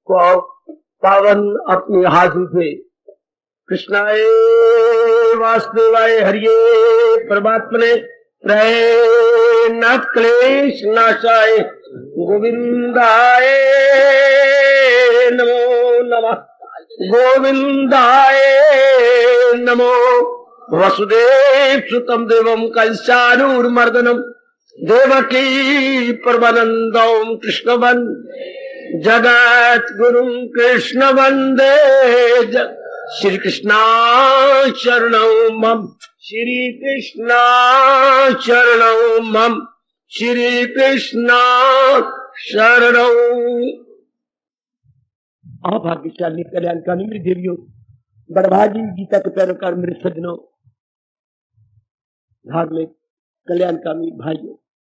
को पावन अपनी हाजिर थे। कृष्णाय वासुदेवाय हरिये परमात्मने न क्लेश नाशाय गोविंदाय नमो नमः। गोविंदाय नमो। वसुदेव सुतम देवम कंसानूरमर्दनम देवकी परमानंदम कृष्ण वंदे जगत गुरुम कृष्ण वंदे श्री कृष्णा शरणौ मम। श्री कृष्णा शरणौ मम। श्री कृष्णा शरणौ। भाग्यशाली कल्याणकारी मेरी देवियों, बड़भागी गीता के पैरोकार मेरे सज्जनों, धार्मिक कल्याणकारी भाइयों,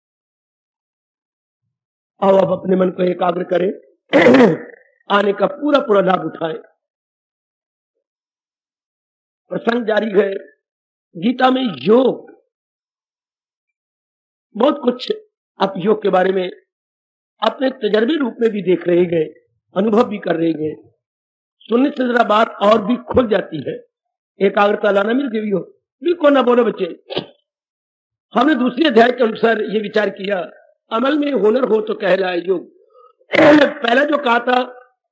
आओ अब अपने मन को एकाग्र करें, आने का पूरा पूरा लाभ उठाएं। प्रसंग जारी है। गीता में योग, बहुत कुछ आप योग के बारे में अपने तजर्बे रूप में भी देख रहे गए, अनुभव भी कर रहे गए। सुनने से जरा बात और भी खुल जाती है। एकाग्रता लाना मेरी देवियों, बिल्कुल ना बोलो बच्चे। हमने दूसरे अध्याय के अनुसार ये विचार किया, अमल में हुनर हो तो कहलाए योग। पहला जो कहा था,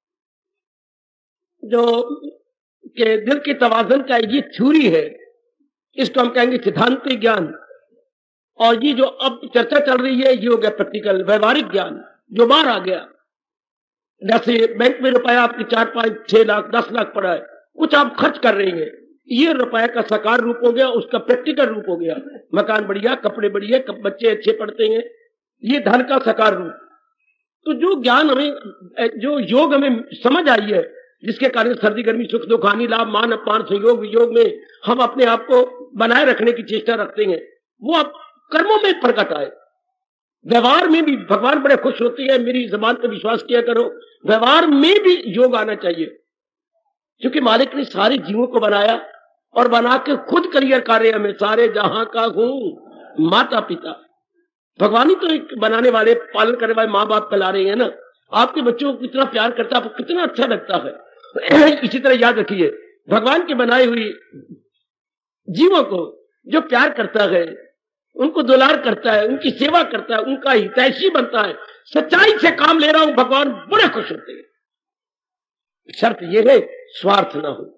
जो के दिल के तवाज़ुन का ये थ्योरी है, इसको हम कहेंगे सिद्धांतिक ज्ञान। और ये जो अब चर्चा चल रही है, ये हो गया प्रैक्टिकल व्यवहारिक ज्ञान, जो बाहर आ गया। जैसे बैंक में रुपया आपके 4, 5, 6 लाख 10 लाख पड़ा है, कुछ आप खर्च कर रहे हैं, ये रुपए का साकार रूप हो गया, उसका प्रैक्टिकल रूप हो गया। मकान बढ़िया, कपड़े बढ़िया, बच्चे अच्छे पढ़ते हैं, ये धन का साकार रूप। तो जो ज्ञान हमें, जो योग हमें समझ आई है, जिसके कारण सर्दी गर्मी सुख दुख हानि लाभ मान अपमान संयोग वियोग में हम अपने आप को बनाए रखने की चेष्टा रखते हैं, वो अब कर्मों में प्रकट आए। व्यवहार में भी भगवान बड़े खुश होते हैं। मेरी जबान पर विश्वास किया करो, व्यवहार में भी योग आना चाहिए, क्योंकि मालिक ने सारे जीवों को बनाया और बना के खुद करियर कर रहे हैं। मैं सारे जहां का हूं माता पिता। भगवान ही तो एक बनाने वाले, पालन करने वाले माँ बाप कहला रहे हैं ना। आपके बच्चों को कितना प्यार करता है, आपको कितना अच्छा लगता है। इसी तरह याद रखिए, भगवान के बनाए हुई जीवों को जो प्यार करता है, उनको दुलार करता है, उनकी सेवा करता है, उनका हितैषी बनता है, सच्चाई से काम ले रहा हूं, भगवान बड़े खुश होते हैं। शर्त यह है स्वार्थ ना हो,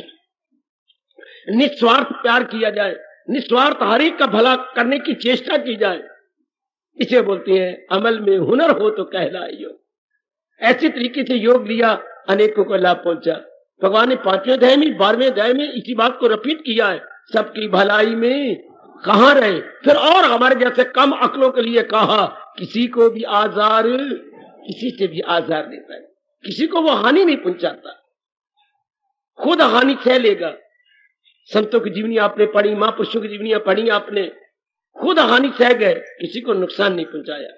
निस्वार्थ प्यार किया जाए, निस्वार्थ हर एक का भला करने की चेष्टा की जाए। इसे बोलते हैं अमल में हुनर हो तो कहलाए योग। ऐसी तरीके से योग लिया, अनेकों को लाभ पहुंचा। भगवान ने 5वें अध्याय में, 12वें अध्याय में इसी बात को रिपीट किया है, सबकी भलाई में कहां रहे। फिर और हमारे जैसे कम अक्लों के लिए कहा, किसी को भी आजार, किसी से भी आजार देता है, किसी को वो हानि नहीं पहुंचाता, खुद हानि सह लेगा। संतों की जीवनी आपने पढ़ी, महापुरुषों की जीवनियां पढ़ी आपने, खुद हानि सह गए, किसी को नुकसान नहीं पहुंचाया।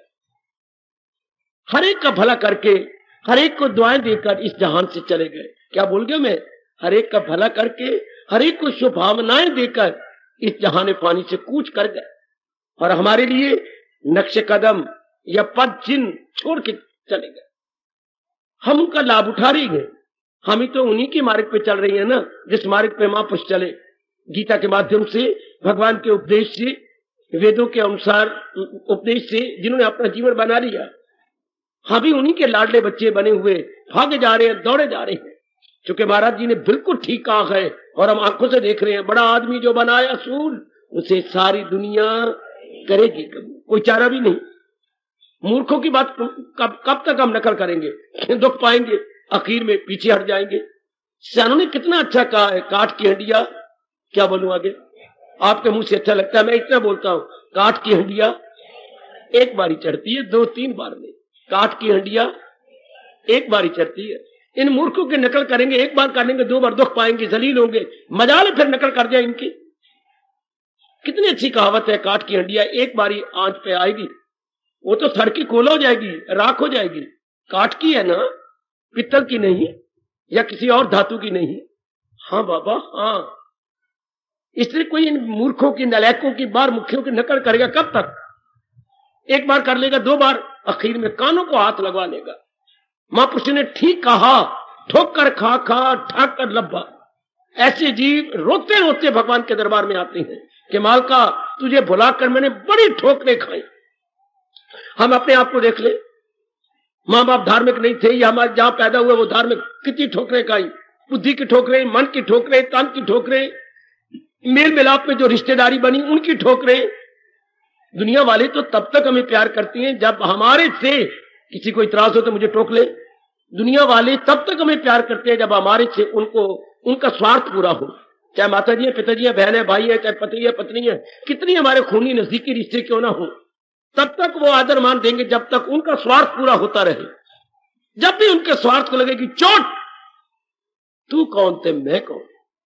हर एक का भला करके, हर एक को दुआएं देकर इस जहान से चले गए। क्या बोल गया मैं? हर एक का भला करके, हर एक को शुभकामनाएं देकर इस जहान पानी से कूच कर गए, और हमारे लिए नक्शे कदम या पद चिन्ह छोड़ के चले गए। हम उनका लाभ उठा रहे हैं। हम ही तो उन्हीं के मार्ग पे चल रही है ना, जिस मार्ग पे महापुरुष चले, गीता के माध्यम से, भगवान के उपदेश से, वेदों के अनुसार उपदेश से, जिन्होंने अपना जीवन बना लिया। हम भी उन्हीं के लाडले बच्चे बने हुए भागे जा रहे हैं, दौड़े जा रहे हैं। क्योंकि महाराज जी ने बिल्कुल ठीक कहा है, और हम आंखों से देख रहे हैं, बड़ा आदमी जो बनाया सूल, उसे सारी दुनिया करेगी कभी, कोई चारा भी नहीं। मूर्खों की बात कब तक हम नकल करेंगे, दुख पाएंगे, आखिर में पीछे हट जाएंगे। सियानों ने कितना अच्छा कहा है, काठ की हंडिया, क्या बोलूं आगे, आपके मुंह से अच्छा लगता है, मैं इतना बोलता हूं, काठ की हंडिया एक बारी चढ़ती है, 2-3 बार में। काठ की हंडिया एक बारी चढ़ती है। इन मूर्खों की नकल करेंगे, एक बार करेंगे, 2 बार दुख पाएंगे, जलील होंगे, मजाल फिर नकल कर जाए इनकी। कितनी अच्छी कहावत है, काठ की हंडिया एक बारी आंच पे आएगी, वो तो सड़की कोला हो जाएगी, राख हो जाएगी। काठ की है ना, पित्तल की नहीं, या किसी और धातु की नहीं। हाँ बाबा हाँ। इसलिए कोई इन मूर्खों की, नलायकों की, बार मुखियों की नकल करेगा कब तक? एक बार कर लेगा, 2 बार, आखिर में कानों को हाथ लगवा लेगा। महापुरुष ने ठीक कहा, ठोकर खा खा ठाक कर लब्बा। ऐसे जीव रोते रोते भगवान के दरबार में आते हैं कि मालका तुझे भुलाकर मैंने बड़ी ठोकरें खाई। हम अपने आप को देख ले, माँ बाप धार्मिक नहीं थे या हमारे जहां पैदा हुए वो धार्मिक, कितनी ठोकरें खाई, बुद्धि की ठोकरें, मन की ठोकरें, तन की ठोकरें, मेल मिलाप में जो रिश्तेदारी बनी उनकी ठोकरें। दुनिया वाले तो तब तक हमें प्यार करती हैं जब हमारे से किसी को इतराज हो तो मुझे टोक ले। दुनिया वाले तब तक हमें प्यार करते हैं जब हमारे से उनको उनका स्वार्थ पूरा हो, चाहे माता जी है, पिताजी है, बहन है, भाई है, चाहे पति है, पत्नी है, कितनी हमारे खूनी नजदीकी रिश्ते क्यों ना हो, तब तक वो आदर मान देंगे जब तक उनका स्वार्थ पूरा होता रहे। जब भी उनके स्वार्थ को लगेगी चोट, तू कौन थे मैं कौन।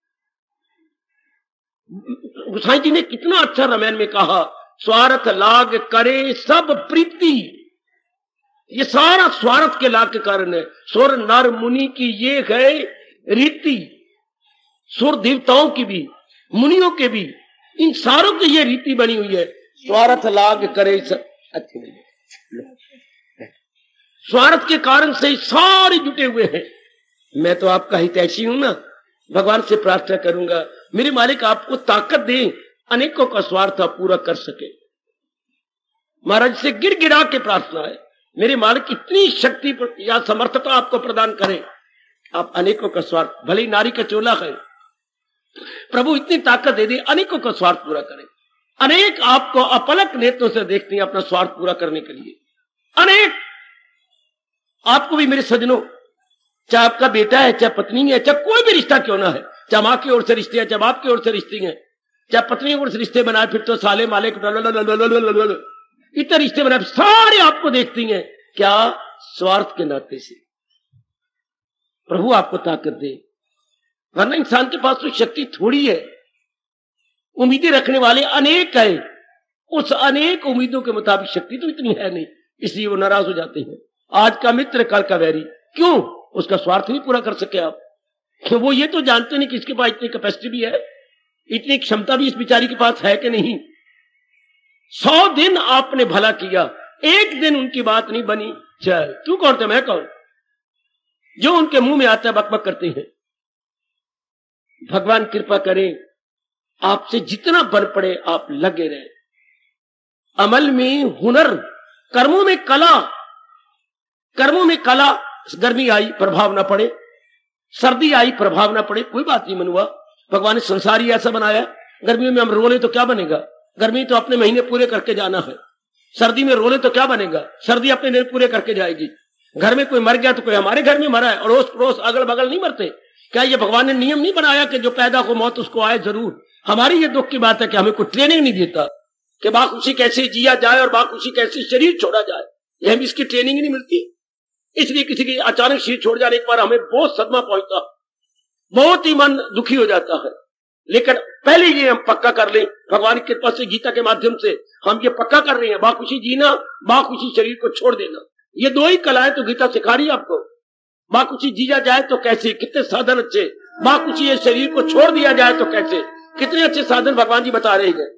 गोसाई जी ने कितना अच्छा रामायण में कहा, स्वार्थ लाग करे सब प्रीति। ये सारा स्वार्थ के लाग के कारण है। सुर नर मुनि की ये है रीति, सुर देवताओं की भी, मुनियों के भी, इन सारों की ये रीति बनी हुई है। स्वार्थ लाग करे सब, अच्छी नहीं, स्वार्थ के कारण से सारे जुटे हुए हैं। मैं तो आपका हितैषी हूं ना, भगवान से प्रार्थना करूंगा मेरे मालिक आपको ताकत दे, अनेकों का स्वार्थ आप पूरा कर सके। महाराज से गिड़गिड़ा के प्रार्थना है, मेरे मालिक इतनी शक्ति या समर्थता आपको प्रदान करें, आप अनेकों का स्वार्थ, भले ही नारी का चोला है, प्रभु इतनी ताकत दे दे, अनेकों का स्वार्थ पूरा करें। अनेक आपको अपलक नेत्रों से देखते हैं अपना स्वार्थ पूरा करने के लिए। अनेक आपको भी मेरे सजनों, चाहे आपका बेटा है, चाहे पत्नी है, चाहे कोई भी रिश्ता क्यों ना है, चाहे मां की ओर से रिश्ते हैं, चाहे बाप की ओर से रिश्ते हैं, चाहे पत्नी की ओर से रिश्ते बनाए, फिर तो साले माले इतने रिश्ते बनाए, सारे आपको देखती हैं। क्या? स्वार्थ के नाते से। प्रभु आपको ताकत दे, वरना इंसान के पास तो शक्ति थोड़ी है, उम्मीदें रखने वाले अनेक है, उस अनेक उम्मीदों के मुताबिक शक्ति तो इतनी है नहीं, इसलिए वो नाराज हो जाते हैं। आज का मित्र कल का वैरी, क्यों? उसका स्वार्थ नहीं पूरा कर सके आप। तो वो ये तो जानते नहीं कि इसके पास इतनी कैपेसिटी भी है, इतनी क्षमता भी इस बिचारी के पास है कि नहीं। 100 दिन आपने भला किया, एक दिन उनकी बात नहीं बनी, चल तू कौन थे मैं कौन, जो उनके मुंह में आता है बकबक करते हैं। भगवान कृपा करें, आपसे जितना बल पड़े आप लगे रहे। अमल में हुनर, कर्मों में कला, कर्मों में कला। गर्मी आई प्रभाव ना पड़े, सर्दी आई प्रभाव ना पड़े, कोई बात नहीं मनुआ, भगवान ने संसार ही ऐसा बनाया। गर्मी में हम रोले तो क्या बनेगा, गर्मी तो अपने महीने पूरे करके जाना है। सर्दी में रोले तो क्या बनेगा, सर्दी अपने दिन पूरे करके जाएगी। घर में कोई मर गया तो कोई हमारे घर में मरा है, अड़ोस पड़ोस अगल बगल नहीं मरते। क्या ये भगवान ने नियम नहीं बनाया कि जो पैदा हो मौत उसको आए जरूर। हमारी ये दुख की बात है कि हमें कोई ट्रेनिंग नहीं देता कि बाखुशी कैसे जिया जाए और बाखुशी कैसे शरीर छोड़ा जाए, ये हमें इसकी ट्रेनिंग नहीं मिलती। इसलिए किसी की अचानक शरीर छोड़ जाने के बाद हमें बहुत सदमा पहुंचता, बहुत ही मन दुखी हो जाता है। लेकिन पहले ये हम पक्का कर लें, भगवान की कृपा से गीता के माध्यम से हम ये पक्का कर रहे हैं, बाखुशी जीना, बाखुशी शरीर को छोड़ देना, ये दो ही कलाएं तो गीता सिखा रही है आपको। बाखुशी जिया जाए तो कैसे, कितने साधन अच्छे, बाखुशी ये शरीर को छोड़ दिया जाए तो कैसे, कितने अच्छे साधन भगवान जी बता रहे हैं।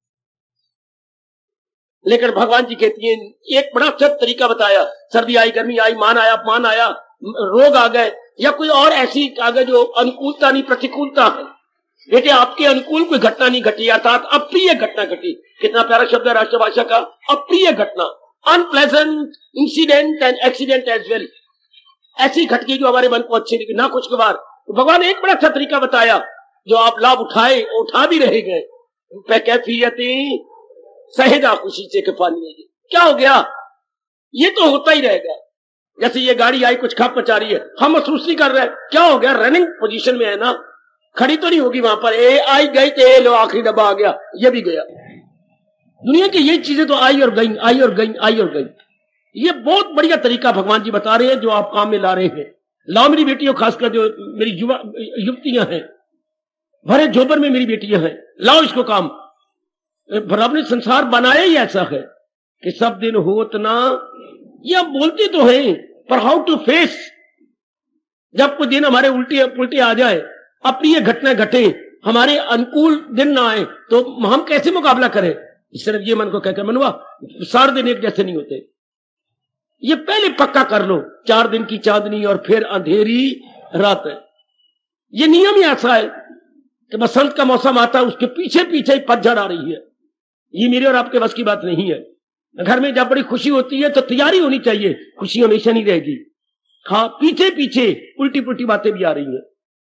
लेकिन भगवान जी कहती है एक बड़ा अच्छा तरीका बताया, सर्दी आई, गर्मी आई, मान आया, अपमान आया, रोग आ गए या कोई और ऐसी आ गए जो अनुकूलता नहीं प्रतिकूलता है, बेटे आपके अनुकूल कोई घटना नहीं घटी, अर्थात अप्रिय घटना घटी। कितना प्यारा शब्द है राष्ट्रभाषा का, अप्रिय घटना, unpleasant incident and accident as well. ऐसी घटना जो हमारे मन को अच्छी लगी, ना खुशगवार। तो भगवान ने एक बड़ा अच्छा तरीका बताया जो आप लाभ उठाए, उठा भी रहे गए। कैफियती सहेजा खुशी से कफानी, क्या हो गया, ये तो होता ही रहेगा। जैसे ये गाड़ी आई कुछ खप मचा रही है, हम महसूस नहीं कर रहे, क्या हो गया, रनिंग पोजीशन में है ना, खड़ी तो नहीं होगी वहां पर। ए आई गई तो ए लो आखिरी डब्बा आ गया, ये भी गया। दुनिया की ये चीजें तो आई और गई, आई और गई, आई और गई। ये बहुत बढ़िया तरीका भगवान जी बता रहे हैं जो आप काम में ला रहे हैं। लाओ मेरी बेटियों, खासकर जो मेरी युवतियां हैं, भरे जोबर में मेरी बेटियां हैं, लाओ इसको काम। रब ने संसार बनाया ही ऐसा है कि सब दिन होत ना, ये आप बोलते तो हैं, पर हाउ टू फेस। जब कोई दिन हमारे उल्टी पुल्टी आ जाए, अप्रिय घटना घटे, हमारे अनुकूल दिन ना आए, तो हम कैसे मुकाबला करें। सिर्फ ये मन को कहकर, मनुआ सारे दिन एक जैसे नहीं होते, ये पहले पक्का कर लो। 4 दिन की चांदनी और फिर अंधेरी रात है। ये नियम ही ऐसा है कि बसंत का मौसम आता है, उसके पीछे पीछे ही पतझड़ आ रही है। ये मेरे और आपके बस की बात नहीं है। घर में जब बड़ी खुशी होती है तो तैयारी होनी चाहिए, खुशी हमेशा नहीं रहेगी। हाँ, पीछे पीछे उल्टी पुल्टी बातें भी आ रही हैं।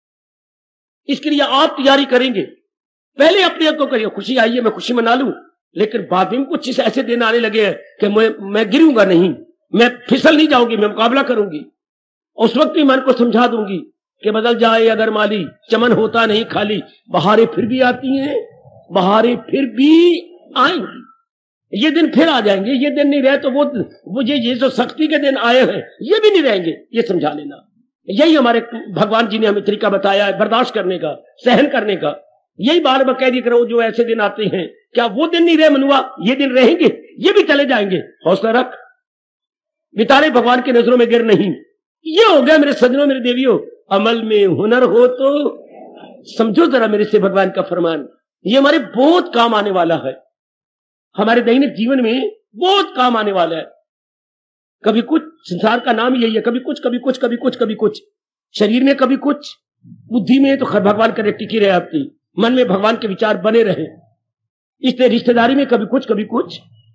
इसके लिए आप तैयारी करेंगे, पहले अपने आप को करिए, खुशी आई है मैं खुशी मना लूं, लेकिन बाद में कुछ ऐसे दिन आने लगे हैं कि मैं गिरूंगा नहीं, मैं फिसल नहीं जाऊंगी, मैं मुकाबला करूंगी। उस वक्त भी मन को समझा दूंगी कि बदल जाए अगर माली, चमन होता नहीं खाली, बहारें फिर भी आती हैं, बहारें फिर भी आएंगी। ये दिन फिर आ जाएंगे, ये दिन नहीं रहे तो वो ये जो सख्ती के दिन आए हैं ये भी नहीं रहेंगे, ये समझा लेना। यही हमारे भगवान जी ने हमें तरीका बताया है बर्दाश्त करने का, सहन करने का। यही बार बार कह दिया करो, जो ऐसे दिन आते हैं, क्या वो दिन नहीं रहे मनुआ, ये दिन रहेंगे, ये भी चले जाएंगे। हौसला रख, बितारे भगवान की नजरों में गिर नहीं। ये हो गया मेरे सजनों, मेरे देवियों, अमल में हुनर हो तो समझो जरा मेरे से भगवान का फरमान। ये हमारे बहुत काम आने वाला है, हमारे दैनिक जीवन में बहुत काम आने वाला है। कभी कुछ, संसार का नाम यही है, कभी कुछ कभी कुछ कभी कुछ कभी कुछ, शरीर में कभी कुछ, बुद्धि में तो भगवान करे टिकी रहे, आपकी मन में भगवान के विचार बने रहे। इसलिए रिश्तेदारी में कभी कुछ,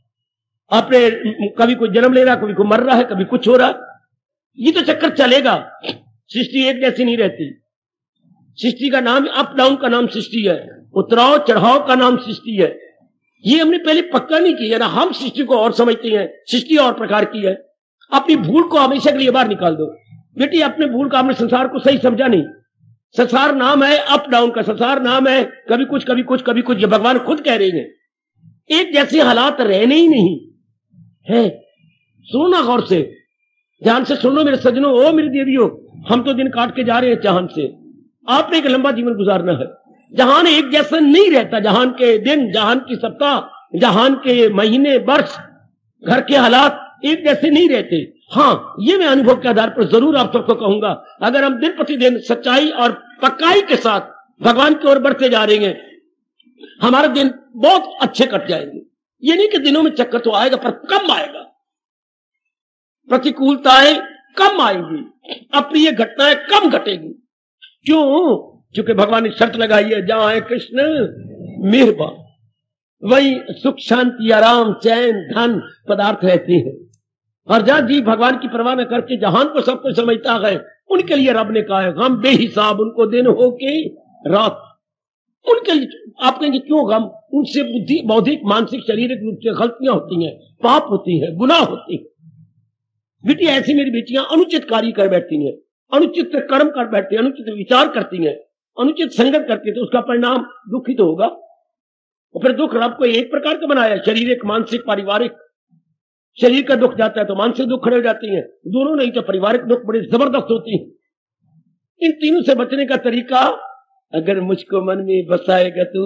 अपने कभी कोई जन्म ले रहा, कभी कोई मर रहा है, कभी कुछ हो रहा, ये तो चक्कर चलेगा। सृष्टि एक जैसी नहीं रहती। सृष्टि का नाम, अप डाउन का नाम सृष्टि है, उतराव चढ़ाव का नाम सृष्टि है। ये हमने पहले पक्का नहीं किया ना, हम सृष्टि को और समझते हैं, सृष्टि और प्रकार की है। अपनी भूल को हमेशा के लिए बाहर निकाल दो बेटी, अपने भूल का, आपने संसार को सही समझा नहीं। संसार नाम है अप डाउन का, संसार नाम है कभी कुछ कभी कुछ कभी कुछ। ये भगवान खुद कह रहे हैं, एक जैसे हालात रहने ही नहीं है। सुनो ना गौर से, ध्यान से सुन लो मेरे सजनों, ओ मेरी देवियों, हम तो दिन काट के जा रहे हैं चांद से। आपने एक लंबा जीवन गुजारना है। जहान एक जैसा नहीं रहता, जहान के दिन, जहान की सप्ताह, जहान के महीने, वर्ष, घर के हालात एक जैसे नहीं रहते। हाँ, ये मैं अनुभव के आधार पर जरूर आप सबको कहूंगा, अगर हम दिन प्रतिदिन सच्चाई और पक्काई के साथ भगवान की ओर बढ़ते जा रहे हैं, हमारे दिन बहुत अच्छे कट जाएंगे। ये नहीं कि दिनों में चक्कर तो आएगा, पर कम आएगा, प्रतिकूलताएं कम आएंगी, अप्रिय घटनाएं कम घटेगी। क्यों? क्योंकि भगवान ने शर्त लगाई है, जहां है कृष्ण मेहरबान, वही सुख शांति आराम चैन धन पदार्थ रहते हैं। और जहां जी भगवान की परवाह न करके जहान को सब कुछ समझता है, उनके लिए रब ने कहा है गम बेहिसाब उनको दिन हो के रात। उनके लिए आप कहेंगे क्यों गम? उनसे बुद्धि, बौद्धिक, मानसिक, शारीरिक रूप से गलतियां होती हैं, पाप होती है, गुनाह होती है। बेटी ऐसी मेरी बेटियां अनुचित कार्य कर बैठती हैं, अनुचित कर्म कर बैठती हैं, अनुचित विचार करती हैं, अनुचित संगत करती है, तो उसका परिणाम दुख ही तो होगा। और फिर दुख रब को एक प्रकार का बनाया, शारीरिक, मानसिक, पारिवारिक। शरीर का दुख जाता है तो मानसिक दुख खड़े हो जाती है, दोनों नहीं तो पारिवारिक दुख बड़े जबरदस्त होती है। इन तीनों से बचने का तरीका, अगर मुझको मन में बसाएगा तो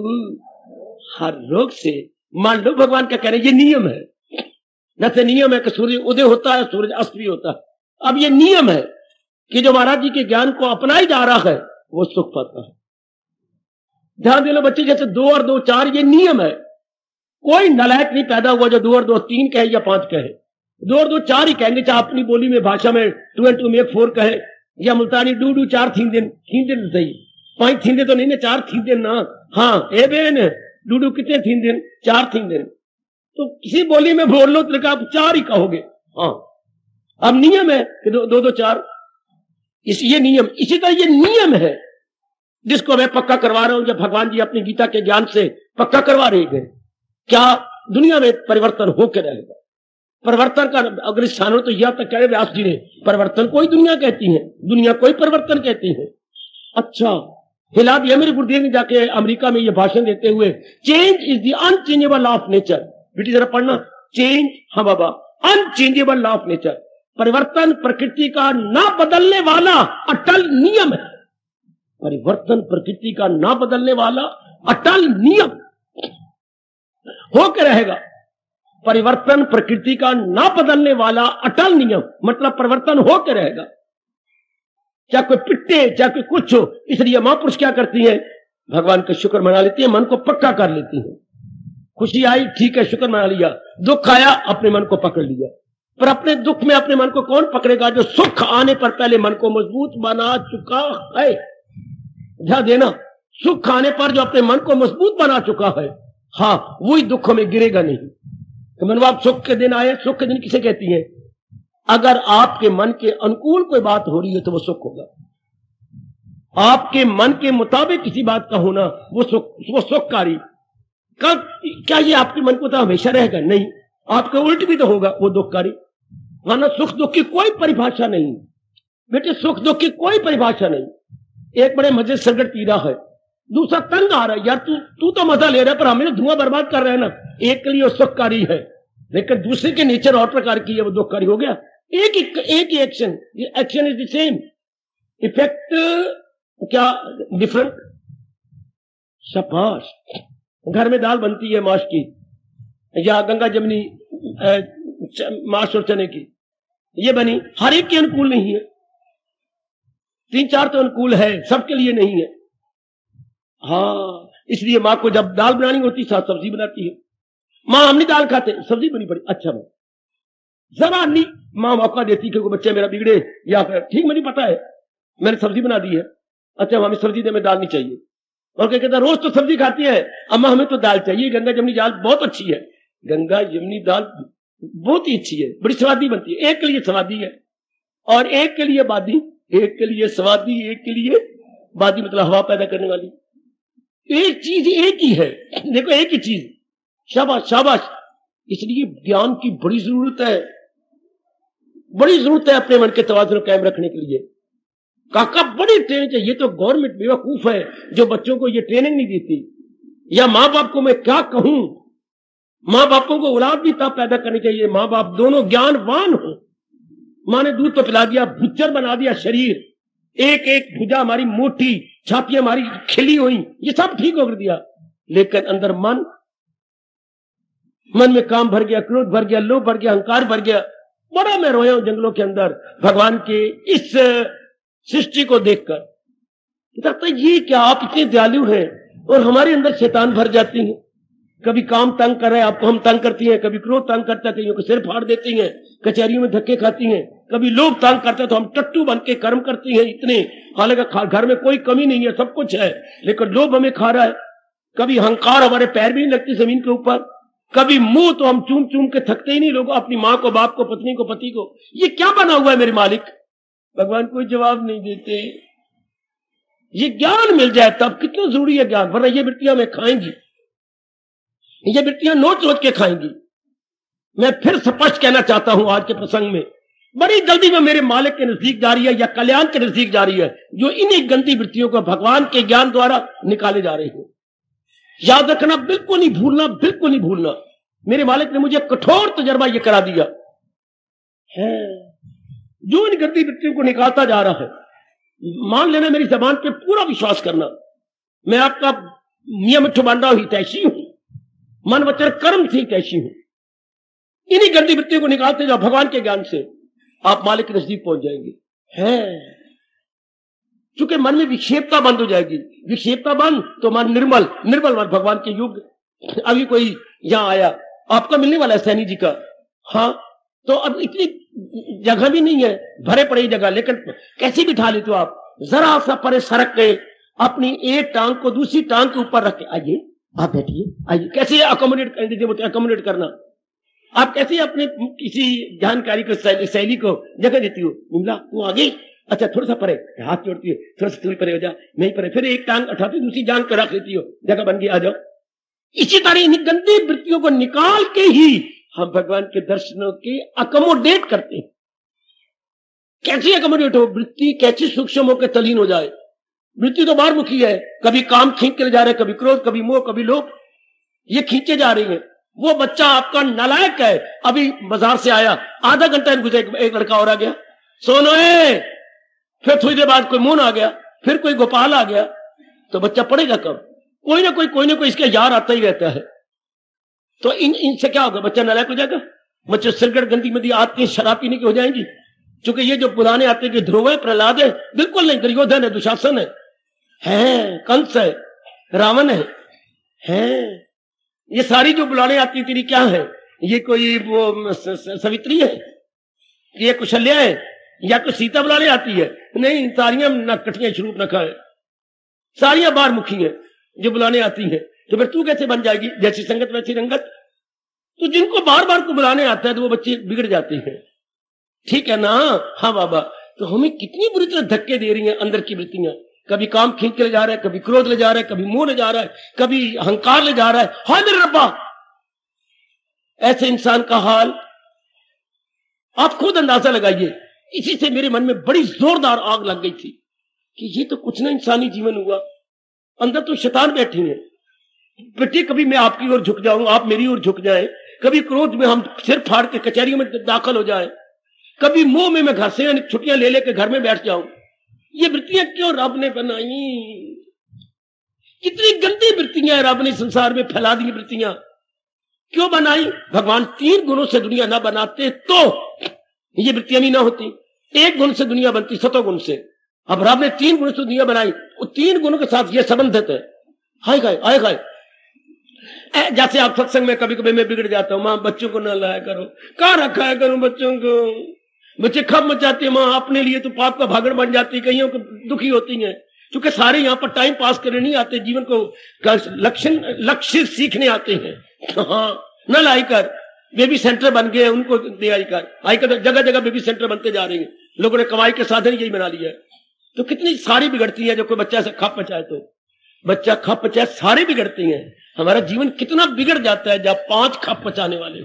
हर रोग से, मान लो भगवान का कह रहे ये नियम है। जैसे नियम है कि सूर्य उदय होता है, सूरज अस्त भी होता है। अब ये नियम है कि जो महाराज जी के ज्ञान को अपनाई जा रहा है वो सुख पाता है। ध्यान दे लो बच्चे, जैसे 2 और 2 4, ये नियम है। कोई नलायक नहीं पैदा हुआ जो 2 और 2 3 कहे या 5 कहे। 2 और 2 4 ही कहेंगे, चाहे अपनी बोली में भाषा में 2 and 2 make 4 कहे, या मुल्तानी 2 2 4 3 दिन सही, 5 थींदे तो नहीं ना, 4 थींदे ना। हाँ ए बेन 2 2 कितने 3 दिन, 4 3 दिन। तो किसी बोली में बोल लो तो आप 4 ही कहोगे। हाँ, अब नियम है कि 2 2 4, ये नियम। इसी तरह ये नियम है जिसको मैं पक्का करवा रहा हूं, जब भगवान जी अपनी गीता के ज्ञान से पक्का करवा रहे हैं। क्या दुनिया में परिवर्तन होकर रहेगा? परिवर्तन का अगर स्थान हो तो यह तक कह रहे व्यास जी ने, परिवर्तन कोई दुनिया कहती है, दुनिया कोई परिवर्तन कहती है। अच्छा, हिला दिया मेरे गुरुदेव ने जाके अमेरिका में ये भाषण देते हुए, change is the unchangeable law of nature. बेटी जरा पढ़ना, चेंज, हाँ बाबा, अनचेंजेबल लॉ ऑफ नेचर। परिवर्तन प्रकृति का ना बदलने वाला अटल नियम है। परिवर्तन प्रकृति का ना बदलने वाला अटल नियम होकर रहेगा। परिवर्तन प्रकृति का ना बदलने वाला अटल नियम, मतलब परिवर्तन होकर रहेगा, चाहे कोई पिट्टे, चाहे कोई कुछ हो। इसलिए महापुरुष क्या करती है, भगवान का शुक्र मना लेती है, मन को पक्का कर लेती है। खुशी आई, ठीक है, शुक्र मना लिया। दुख आया, अपने मन को पकड़ लिया। पर अपने दुख में अपने मन को कौन पकड़ेगा? जो सुख आने पर पहले मन को मजबूत बना चुका है। ध्यान देना, सुख आने पर जो अपने मन को मजबूत बना चुका है, हाँ, वही दुख में गिरेगा नहीं। तो मन आप सुख के दिन आए, सुख के दिन किसे कहती है? अगर आपके मन के अनुकूल कोई बात हो रही है तो वो सुख होगा। आपके मन के मुताबिक किसी बात का होना वो सुखकारी। क्या ये आपके मन को तो हमेशा रहेगा? नहीं, आपके उल्ट भी तो होगा, वो दुखकारी। वरना सुख दुख की कोई परिभाषा नहीं बेटे, सुख दुख की कोई परिभाषा नहीं। एक बड़े मजे सिगरेट पी रहा है, दूसरा तंग आ रहा है, यार तू तो मजा ले रहा है पर हमें धुआं बर्बाद कर रहे हैं ना। एक के लिए वो सुखकारी है, लेकिन दूसरे के नेचर और प्रकार की है, वो दुखकारी हो गया। एक ही action is the same, effect क्या डिफरेंट। शाबाश। घर में दाल बनती है माश की या गंगा जमनी माश और चने की, ये बनी, हर एक के अनुकूल नहीं है। 3-4 तो अनुकूल है, सबके लिए नहीं है। हाँ, इसलिए माँ को जब दाल बनानी होती साथ सब्जी बनाती है। माँ हम नहीं दाल खाते, सब्जी बनी पड़ी, अच्छा माँ जरा नहीं, माँ मौका देती कि बच्चे मेरा बिगड़े, या फिर ठीक मुझे पता है मैंने सब्जी बना दी है, अच्छा हमें सब्जी दे, में दाल नहीं चाहिए। और क्या कहता, रोज तो सब्जी खाती है अम्मा, हमें तो दाल चाहिए। गंगा जमनी दाल बहुत अच्छी है, गंगा जमनी दाल बहुत ही अच्छी है, बड़ी स्वादी बनती है। एक के लिए स्वादी है और एक के लिए बादी, एक के लिए स्वादी, एक के लिए बादी, मतलब हवा पैदा करने वाली। एक चीज एक ही है, देखो एक ही चीज। शाबाश शाबाश। इसलिए ज्ञान की बड़ी जरूरत है, बड़ी जरूरत है अपने मन के तवाज़ुन को कायम रखने के लिए। काका बड़ी ट्रेनिंग चाहिए। तो गवर्नमेंट बेवकूफ है जो बच्चों को ये ट्रेनिंग नहीं देती। या माँ बाप को मैं क्या कहूं, माँ बापों को औलाद भी तब पैदा करनी चाहिए, माँ बाप दोनों ज्ञानवान हो। माँ ने दूध तो पिला दिया, भुच्चर बना दिया शरीर, एक एक भुजा हमारी मोटी, छातियां हमारी खिली हुई, ये सब ठीक हो कर दिया, लेकिन अंदर मन में काम भर गया, क्रोध भर गया, लोभ भर गया, अहंकार भर गया। बड़ा मैं रोया हूं जंगलों के अंदर भगवान के इस सृष्टि को देखकर। तो ये क्या, आप इतने दयालु हैं और हमारे अंदर शैतान भर जाती है। कभी काम तंग कर रहे हैं आपको, हम तंग करती हैं, कभी क्रोध तंग करता है, कईयों को सिर फाड़ देती हैं, कचहरियों में धक्के खाती हैं, कभी लोग तंग करते हैं तो हम टट्टू बन के कर्म करती हैं इतने, हालांकि घर में कोई कमी नहीं है, सब कुछ है, लेकिन लोभ हमें खा रहा है। कभी अहंकार, हमारे पैर भी नहीं लगती जमीन के ऊपर, कभी मुंह तो हम चूम चूम के थकते ही नहीं लोग, अपनी माँ को, बाप को, पत्नी को, पति को। ये क्या बना हुआ है मेरे मालिक? भगवान कोई जवाब नहीं देते। ये ज्ञान मिल जाए तब, कितना जरूरी है ज्ञान, वरना ये वृत्तियां हमें खाएंगी, ये वृत्तियां नोच नोच के खाएंगी। मैं फिर स्पष्ट कहना चाहता हूं आज के प्रसंग में, बड़ी जल्दी में मेरे मालिक के नजदीक जा रही है या कल्याण के नजदीक जा रही है, जो इन्हीं गंदी वृत्तियों को भगवान के ज्ञान द्वारा निकाले जा रहे हैं। याद रखना, बिल्कुल नहीं भूलना, बिल्कुल नहीं भूलना। मेरे मालिक ने मुझे कठोर तजर्बा ये करा दिया है, जो इन गंदी वृत्तियों को निकालता जा रहा है। मान लेना, मेरी जबान पे पूरा विश्वास करना, मैं आपका मियां मिट्ठू बांडा ही तैसी हूं, मन वचन कर्म से कैसी हूं। इन्हीं गंदी वृत्तियों को निकालते जाओ भगवान के ज्ञान से, आप मालिक के नजदीक पहुंच जाएंगे। है चूंकि मन में विक्षेपता बंद हो जाएगी, विक्षेपता बंद तो मन निर्मल, निर्मल मन भगवान के युग। अभी कोई यहां आया, आपका मिलने वाला है सैनी जी का, हाँ, तो अब इतनी जगह भी नहीं है, भरे पड़े जगह, लेकिन कैसे बिठा लेते हो आप, जरा सा परे सरक के अपनी एक टांग को दूसरी टांग के ऊपर रख के, आइए आप बैठिए, आइए। कैसे अकोमोडेट कर देते बोलते, अकोमोडेट करना। आप कैसे अपने किसी जानकारी को, शैली को जगह देती हो, विमला तू आगे, अच्छा थोड़ा सा परे, हाथ जोड़ती है, थोड़ा सा तू परे हो जा, नहीं परे, फिर एक टांग उठाती दूसरी जान पे रख लेती हो, जगह बन गई, आ जाओ। इसी तरह इन गंदी वृत्तियों को निकाल के ही हम भगवान के दर्शनों के अकोमोडेट करते हैं। कैसे अकोमोडेट हो, वृत्ति कैसे सूक्ष्म होकर तलीन हो जाए। वृत्ति तो बाहर मुखी है, कभी काम खींच के ले जा रहे, कभी क्रोध, कभी मोह, कभी लोभ, ये खींचे जा रही है। वो बच्चा आपका नालायक है, अभी बाजार से आया, आधा घंटा गुजरे, एक लड़का और आ गया, सोनो है, फिर थोड़ी देर बाद कोई मोहन आ गया, फिर कोई गोपाल आ गया, तो बच्चा पढ़ेगा कब? कोई ना कोई इसके यार आता ही रहता है। तो इनसे क्या होगा, बच्चा नालायक हो जाएगा, बच्चे सिगरेट गंदी मंदी आती शराब पीने की हो जाएंगी। क्योंकि ये जो बुलाने आते कि ध्रुव है, प्रहलाद है, बिल्कुल नहीं, दुर्योधन है, दुशासन है, कंस है, रावण है, ये सारी जो बुलाने आती तेरी क्या है, ये कोई वो सवित्री है, कि ये कुशल्या है या कुछ सीता बुलाने आती है? नहीं, सारियां न कठियां शरूप न खाए, सारियां बार मुखी है जो बुलाने आती है। तो फिर तू कैसे बन जाएगी? जैसी संगत वैसी रंगत। तो जिनको बार बार को बुलाने आता है तो वो बच्चे बिगड़ जाते हैं, ठीक है ना? हाँ बाबा। तो हमें कितनी बुरी तरह धक्के दे रही हैं अंदर की वृत्तियां। कभी काम खींच के ले जा रहा है, कभी क्रोध ले जा रहा है, कभी मोह ले जा रहा है, कभी अहंकार ले जा रहा है। हाय मेरे रब्बा, ऐसे इंसान का हाल आप खुद अंदाजा लगाइए। इसी से मेरे मन में बड़ी जोरदार आग लग गई थी कि ये तो कुछ ना इंसानी जीवन हुआ, अंदर तो शैतान बैठी है। बेटे, कभी मैं आपकी ओर झुक जाऊं, आप मेरी ओर झुक जाए, कभी क्रोध में हम सिर फाड़ के कचहरियों में दाखिल हो जाए, कभी मोह में मैं घर से छुट्टियां ले लेकर घर में बैठ जाऊं। ये वृत्तियां क्यों रब ने बनाई? कितनी गंदी वृत्तियां रब ने संसार में फैला दी। वृत्तियां क्यों बनाई? भगवान 3 गुणों से दुनिया ना बनाते तो ये वृत्तियां भी ना होती। 1 गुण से दुनिया बनती, 7 गुण से। अब रब ने 3 गुण से दुनिया बनाई, 3 गुणों के साथ ये संबंधित है। हाय खाए आए खाए। जैसे आप सत्संग में कभी कभी मैं बिगड़ जाता हूं, माँ बच्चों को ना लाया करो, कहां रखा करूं बच्चों को। बच्चे खप मचाते हैं, माँ अपने लिए तो पाप का भागड़ बन जाती है, कईयों को दुखी होती हैं। क्योंकि सारे यहाँ पर टाइम पास करने नहीं आते, जीवन को लक्ष्य सीखने आते हैं। हाँ, न लाई कर, बेबी सेंटर बन गए, उनको दे आई कर जगह जगह बेबी सेंटर बनते जा रहे हैं। लोगों ने कमाई के साधन यही बना लिया है। तो कितनी सारी बिगड़ती है। जब कोई बच्चा ऐसा खप मचाए तो बच्चा खप मचाए, सारे बिगड़ती हैं। हमारा जीवन कितना बिगड़ जाता है जब 5 खप मचाने वाले।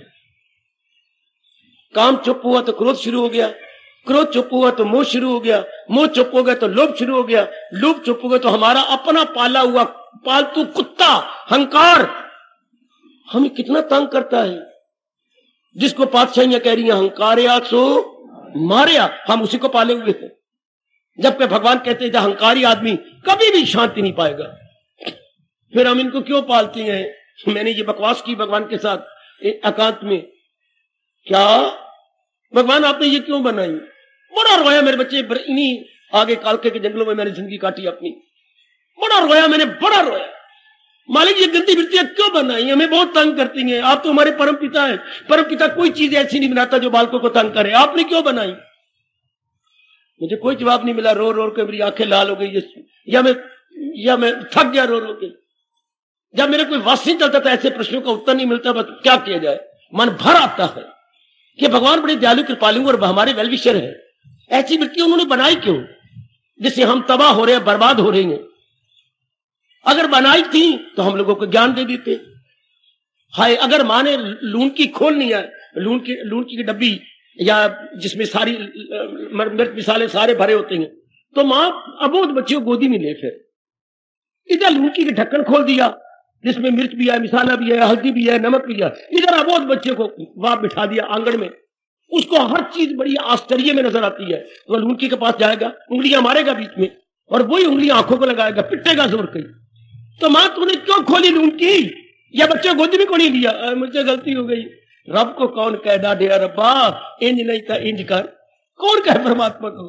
काम चुप हुआ तो क्रोध शुरू हो गया, क्रोध चुप हुआ तो मोह शुरू हो गया, मोह चुप हो गया तो लोभ शुरू हो गया, लोभ चुप हो गया तो हमारा अपना पाला हुआ पालतू कुत्ता अहंकार हमें कितना तंग करता है। जिसको पातशाहियां कह रही हैं अहंकारिया सो मारिया, हम उसी को पाले हुए थे। जबकि भगवान कहते हैं अहंकारी आदमी कभी भी शांति नहीं पाएगा। फिर हम इनको क्यों पालते हैं? मैंने ये बकवास की भगवान के साथ एकांत में, क्या भगवान आपने ये क्यों बनाई? बड़ा रोया मेरे बच्चे, इन्हीं आगे कालके के जंगलों में मैंने जिंदगी काटी अपनी। बड़ा रोया मैंने, बड़ा रोया। मालिक ये गंदी वृत्तियां क्यों बनाई? हमें बहुत तंग करती हैं। आप तो हमारे परम पिता हैं। परम पिता कोई चीज ऐसी नहीं बनाता जो बालकों को तंग करे। आपने क्यों बनाई? मुझे कोई जवाब नहीं मिला। रो रो के मेरी आंखें लाल हो गई, या मैं थक गया रो रो के। जब मेरे कोई वास नहीं चलता था, ऐसे प्रश्नों का उत्तर नहीं मिलता, बस क्या किया जाए। मन भर आता है कि भगवान बड़े दयालु कृपालु और हमारे वेलविशर है। ऐसी वृत्तियां उन्होंने बनाई क्यों जिससे हम तबाह हो रहे हैं, बर्बाद हो रहे हैं? अगर बनाई थी तो हम लोगों को ज्ञान दे देते। हाय, अगर माँ ने लून की खोलनी है, लून की डब्बी या जिसमें सारी मिर्च मिसाले सारे भरे होते हैं, तो माँ अबोध बच्चे को गोदी में ले, फिर इधर लून की ढक्कन खोल दिया जिसमें मिर्च भी है, मिसाला भी है, हल्दी भी है, नमक भी है, इधर अबोध बच्चे को वहां बिठा दिया आंगन में। उसको हर चीज बड़ी आश्चर्य में नजर आती है। तो लूनकी के पास जाएगा, उंगलियां मारेगा बीच में, और वही उंगलियां आंखों को लगाएगा, पिटेगा जोर के। तो माँ तूने क्यों खोली लूनकी? या बच्चे गोदी में को नहीं लिया? मुझसे गलती हो गई। रब को कौन कह डांटे? रब्बा इंज नहीं था इंज कर, कौन कहे परमात्मा को?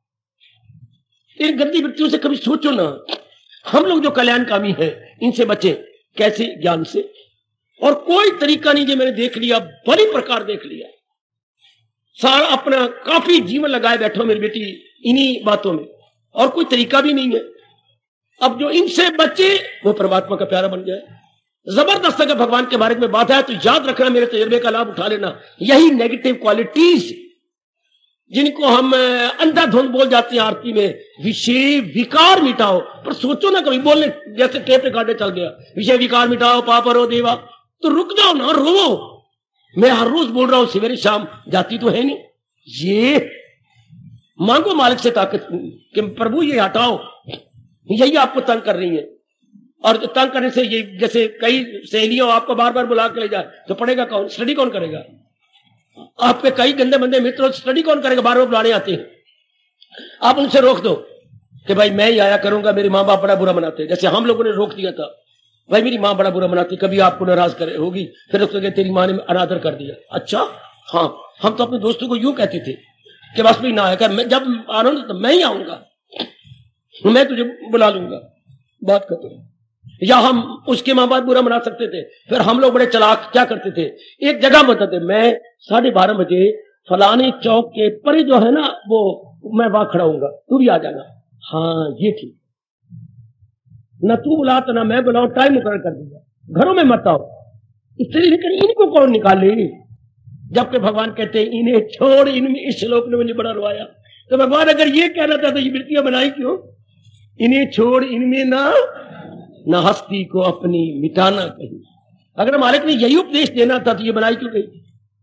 इन गंदी वृत्तियों से कभी सोचो ना। हम लोग जो कल्याणकामी है इनसे बचे। कैसे? ज्ञान से। और कोई तरीका नहीं, जो मैंने देख लिया, बड़ी प्रकार देख लिया, सारा अपना काफी जीवन लगाए बैठो मेरी बेटी इन्हीं बातों में, और कोई तरीका भी नहीं है। अब जो इनसे बचे वो परमात्मा का प्यारा बन जाए। जबरदस्त अगर भगवान के बारे में बात है तो याद रखना, मेरे तजुर्बे का लाभ उठा लेना। यही नेगेटिव क्वालिटीज जिनको हम अंधाधुंध बोल जाते हैं आरती में, विषय विकार मिटाओ। पर सोचो ना, कभी बोलने जैसे टेप रिकॉर्डर चल गया, विषय विकार मिटाओ पाप हरो देवा, तो रुक जाओ ना, रो। मैं हर रोज बोल रहा हूं, सवेरे शाम, जाती तो है नहीं। ये मांगो मालिक से ताकत कि प्रभु ये हटाओ, यही आपको तंग कर रही है। और तंग करने से ये, जैसे कई सहेलियों आपको बार बार बुला के ले जाए, तो पढ़ेगा कौन? स्टडी कौन करेगा? आपके कई गंदे बंदे मित्र, स्टडी कौन करेगा? बार बार बुलाने आते हैं। आप उनसे रोक दो कि भाई मैं ही आया करूंगा, मेरे माँ बाप बड़ा बुरा मनाते हैं। जैसे हम लोगों ने रोक दिया था, भाई मेरी माँ बड़ा बुरा मनाती, कभी आपको नाराज करे होगी, फिर उसको तेरी माँ ने अनादर कर दिया। अच्छा हाँ, हम तो अपने दोस्तों को यूं कहते थे कि बस भी ना आया, मैं जब आना तो मैं ही आऊंगा, मैं तुझे बुला लूंगा, बात करते। या हम उसके माँ बाप बुरा मना सकते थे। फिर हम लोग बड़े चालाक क्या करते थे, एक जगह बताते, मैं 12:30 बजे फलाने चौक के परे जो है ना वो मैं वहां खड़ा हूंगा, तू भी आ जाना। हाँ ये ठीक, न तू बुला तो ना मैं बुलाऊं, टाइम मुकर्रर कर दिया, घरों में मत आओ। इसलिए लेकिन इनको कौन निकाले, जबकि भगवान कहते हैं इन्हें छोड़ इनमें। इस श्लोक ने मुझे बड़ा रोया। तो भगवान अगर ये कहना था तो ये वृत्तियां बनाई क्यों? इन्हें छोड़ इनमें ना हस्ती को अपनी मिटाना कहीं। अगर मालिक ने यही उपदेश देना था तो ये बनाई क्यों गई?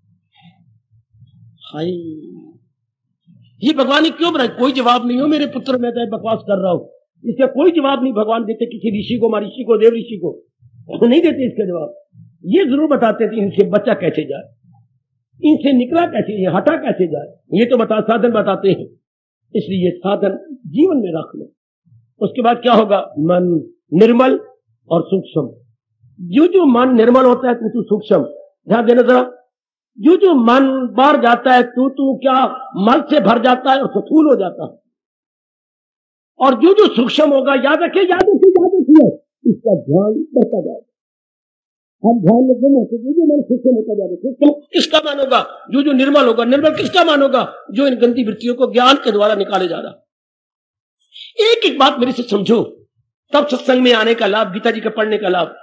हाय, ये भगवान ने क्यों बनाई? कोई जवाब नहीं हो मेरे पुत्र, मैं तो बकवास कर रहा हूं, इसका कोई जवाब नहीं भगवान देते किसी ऋषि को, महर्षि को, देव ऋषि को नहीं देते इसका जवाब। ये जरूर बताते थे इनसे बच्चा कैसे जाए, इनसे निकला कैसे, ये हटा कैसे जाए, ये तो साधन बताते हैं। इसलिए साधन जीवन में रख लो। उसके बाद क्या होगा? मन निर्मल और सूक्ष्म। जो मन निर्मल होता है तू सूक्ष्म, ध्यान देना जरा। जो मन बाहर जाता है तू क्या मल से भर जाता है और स्थूल हो जाता है। और जो सूक्ष्म होगा, याद रखिए इसका ध्यान बढ़ता जाएगा। हम ध्यान में जो मन सूक्ष्म होता जाएगा। सूक्ष्म किसका मान होगा? जो निर्मल होगा। निर्मल किसका मान होगा? जो इन गंदी वृत्तियों को ज्ञान के द्वारा निकाले जा रहा। एक एक बात मेरे से समझो, तब सत्संग में आने का लाभ, गीता जी का पढ़ने का लाभ।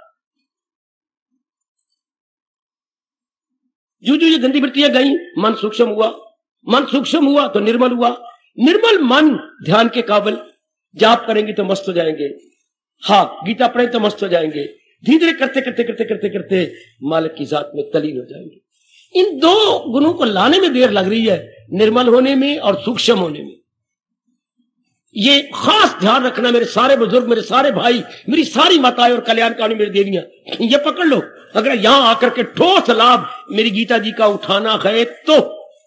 जो ये गंदी वृत्तियां गई, मन सूक्ष्म हुआ। मन सूक्ष्म हुआ तो निर्मल हुआ। निर्मल मन ध्यान के काबिल, जाप करेंगे तो मस्त हो जाएंगे। हाँ, गीता पढ़ें तो मस्त हो जाएंगे। धीरे धीरे करते करते करते करते करते मालिक की जात में तलीन हो जाएंगे। इन दो गुणों को लाने में देर लग रही है, निर्मल होने में और सूक्ष्म होने में। ये खास ध्यान रखना मेरे सारे बुजुर्ग, मेरे सारे भाई, मेरी सारी माताएं और कल्याणकारी मेरी देवियां, ये पकड़ लो। अगर यहां आकर के ठोस लाभ मेरी गीता जी का उठाना है तो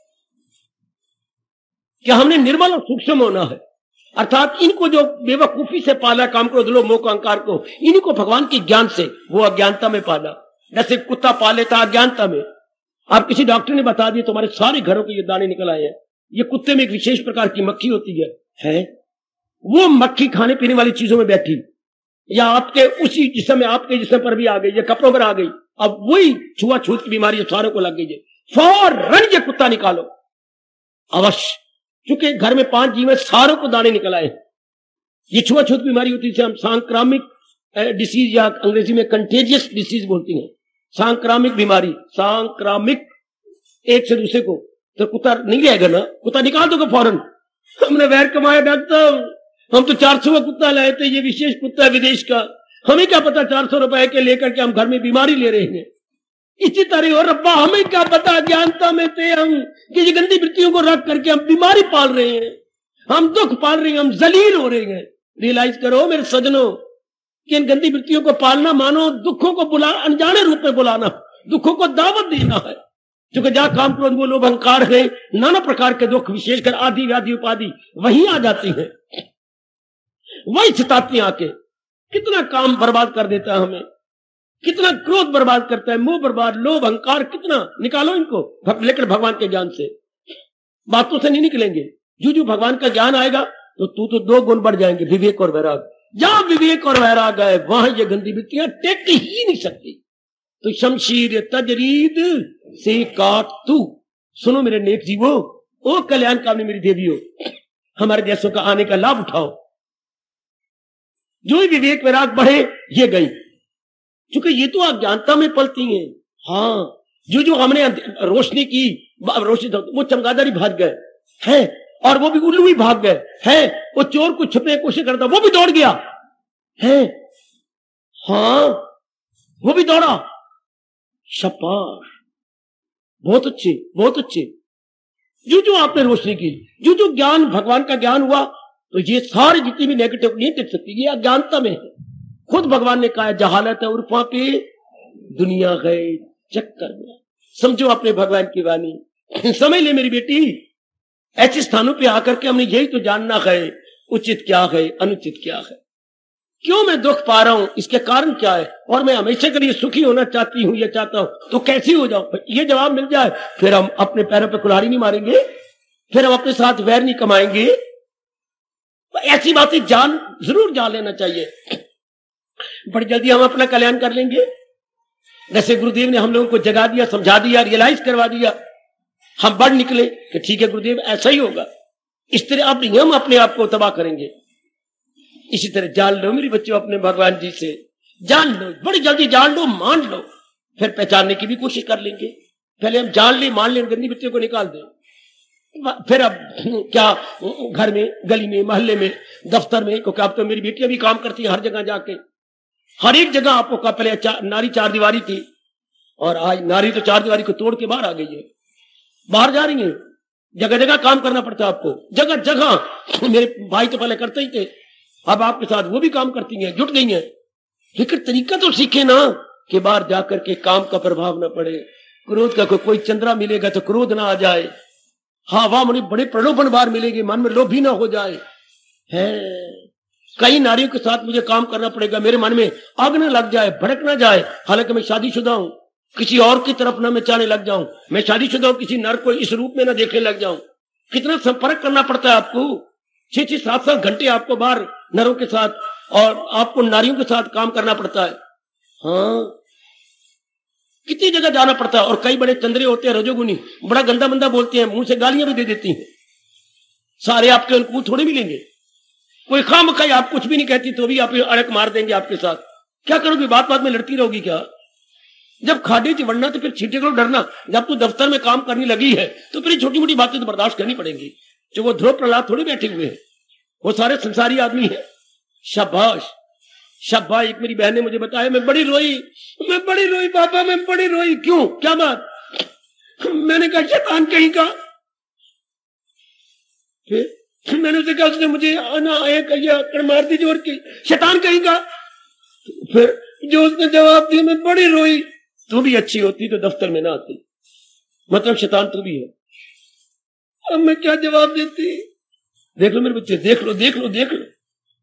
क्या हमने निर्मल और सूक्ष्म होना है। अर्थात इनको जो बेवकूफी से पाला, काम क्रोध लोभ मोह अहंकार को, इनको भगवान के ज्ञान से वो अज्ञानता में पाला। जैसे कुत्ता पाले था अज्ञानता में। आप किसी डॉक्टर ने बता दिया तुम्हारे सारे घरों के ये दाने निकल आए हैं, ये कुत्ते में एक विशेष प्रकार की मक्खी होती है? वो मक्खी खाने पीने वाली चीजों में बैठी, या आपके उसी जिस्म में, आपके जिस्म पर भी आ गई, या कपड़ों पर आ गई। अब वही छुआछूत की बीमारी सारों को लग गई है, फौरन ये कुत्ता निकालो अवश्य। क्योंकि घर में 5 जीव है, सारों को दाने निकल आए। ये छुआछूत बीमारी होती है, हम सांक्रामिक डिसीज या अंग्रेजी में कंटेजियस डिसीज बोलती हैं। सांक्रामिक बीमारी, सांक्रामिक, एक से दूसरे को। तो कुत्ता नहीं रहेगा ना, कुत्ता निकाल दोगे फौरन। हमने वैर कमाया डॉक्टर, हम तो 400 का कुत्ता लाए थे, ये विशेष कुत्ता है विदेश का, हमें क्या पता 400 रुपए के लेकर के हम घर में बीमारी ले रहे हैं। इसी तरह और रब्बा हमें क्या पता, अज्ञानता में थे हम कि ये गंदी वृत्तियों को रख करके हम बीमारी पाल रहे हैं, हम दुख पाल रहे हैं, हम जलील हो रहे हैं। रियलाइज करो मेरे सजनों कि इन गंदी वृत्तियों को पालना मानो दुखों को अनजाने रूप में बुलाना, दुखों को दावत देना है। क्योंकि जहां काम क्रोध वो लोभ अहंकार है, नाना प्रकार के दुख, विशेषकर आदि व्याधि उपाधि वहीं आ जाती है, वही सताती आके। कितना काम बर्बाद कर देता है हमें, कितना क्रोध बर्बाद करता है, मोह बर्बाद, लोभ अहंकार, कितना निकालो इनको। लेकिन भगवान के ज्ञान से, बातों से नहीं निकलेंगे। जो भगवान का ज्ञान आएगा तो तू तो 2 गुण बढ़ जाएंगे, विवेक और वैराग। जहां विवेक और वैराग है वहां ये गंदी वृत्तियां टेक ही नहीं सकती। तो शमशीर तजरीद से काट तू। सुनो मेरे नेक जीवो, ओ कल्याण कामनी मेरी देवियों, हमारे देशों का आने का लाभ उठाओ। जो ही विवेक वैराग बढ़े ये गई, क्योंकि ये तो अज्ञानता में पलती हैं। हाँ, जो हमने रोशनी की, रोशनी वो चमगादड़ ही भाग गए हैं, और वो भी उल्लू ही भाग गए हैं। वो चोर को छुपने की कोशिश करता वो भी दौड़ गया है। हाँ, वो भी दौड़ा। शाबाश, बहुत अच्छे, बहुत अच्छे। जो आपने रोशनी की, जो ज्ञान, भगवान का ज्ञान हुआ, तो ये सारी जितनी भी नेगेटिव नहीं टिक सकती, ये अज्ञानता में है। खुद भगवान ने कहा जहालत है उर्फा पे दुनिया गए चक्कर में। समझो अपने भगवान की वाणी, समझ ले मेरी बेटी। ऐसे स्थानों पे आकर के हमने यही तो जानना है, उचित क्या है, अनुचित क्या है, क्यों मैं दुख पा रहा हूं, इसके कारण क्या है, और मैं हमेशा के लिए सुखी होना चाहती हूं या चाहता हूं, तो कैसी हो जाऊं। ये जवाब मिल जाए फिर हम अपने पैरों पर कुल्हाड़ी नहीं मारेंगे, फिर हम अपने साथ वैर नहीं कमाएंगे। ऐसी बातें जरूर जान लेना चाहिए, बड़ी जल्दी हम अपना कल्याण कर लेंगे। जैसे गुरुदेव ने हम लोगों को जगा दिया, समझा दिया, रियलाइज करवा दिया हम बढ़ निकले कि ठीक है गुरुदेव ऐसा ही होगा, इस तरह आप नहीं, हम अपने आप को तबाह करेंगे। इसी तरह जान लो मेरे बच्चों अपने भगवान जी से, जान लो, बड़ी जल्दी जान लो, मान लो, फिर पहचानने की भी कोशिश कर लेंगे। पहले हम जान ले, मान ले, गंदी बच्चों को निकाल दें, फिर अब क्या घर में, गली में, मोहल्ले में, दफ्तर में, क्योंकि अब तो मेरी बेटियां भी काम करती हैं हर जगह जाके, हर एक जगह। आपको का पहले नारी चार दीवारी थी और आज नारी तो चार दीवारी को तोड़ के बाहर आ गई है, बाहर जा रही है, जगह जगह काम करना पड़ता है आपको, जगह जगह। मेरे भाई तो पहले करते ही थे, अब आपके साथ वो भी काम करती हैं, जुट गई हैं। लेकिन तरीका तो सीखे ना कि बाहर जाकर के काम का प्रभाव न पड़े, क्रोध का कोई चंद्रा मिलेगा तो क्रोध ना आ जाए, हाँ वाह मुझे बड़े प्रलोभन बाहर मिलेगी, मन में लोभी ना हो जाए है। कई नारियों के साथ मुझे काम करना पड़ेगा, मेरे मन में आग न लग जाए, भड़क ना जाए, हालांकि मैं शादीशुदा हूं, किसी और की तरफ ना मैं चाहने लग जाऊं, मैं शादीशुदा हूं, किसी नर को इस रूप में ना देखने लग जाऊं। कितना संपर्क करना पड़ता है आपको, 6-6, 7-7 घंटे आपको बाहर नरों के साथ और आपको नारियों के साथ काम करना पड़ता है। हाँ, कितनी जगह जाना पड़ता है। और कई बड़े चंद्रे होते हैं रजोगुनी, बड़ा गंदा मंदा बोलते हैं, मुंह से गालियां भी दे देती हैं, सारे आपके अनुकूल थोड़े मिलेंगे। कोई खामखाई आप कुछ भी नहीं कहती तो भी आप अड़क मार देंगे आपके साथ। क्या करोगी, बात बात में लड़ती रहोगी क्या? जब खाडे च वड़ना तो फिर छींटे को डरना। जब तू दफ्तर में काम करने लगी है तो फिर छोटी मोटी बातें तो बर्दाश्त करनी पड़ेंगी। जो वो ध्रुव प्रहलाद थोड़ी बैठे हुए हैं, वो सारे संसारी आदमी है। शाबाश शाबाश। एक मेरी बहन ने मुझे बताया, मैं बड़ी रोई बाबा, मैं बड़ी रोई। क्यों, क्या बात? मैंने कहा शैतान कहीं का। फिर मैंने उसे कहा, उसने मुझे आना आया मार दी जोर की, शैतान कहीं का। फिर जो उसने जवाब दिया, मैं बड़ी रोई। तू भी अच्छी होती तो दफ्तर में ना आती, मतलब शैतान तू भी है। अब मैं क्या जवाब देती? देख लो मेरे बच्चे, देख लो देख लो देख लो।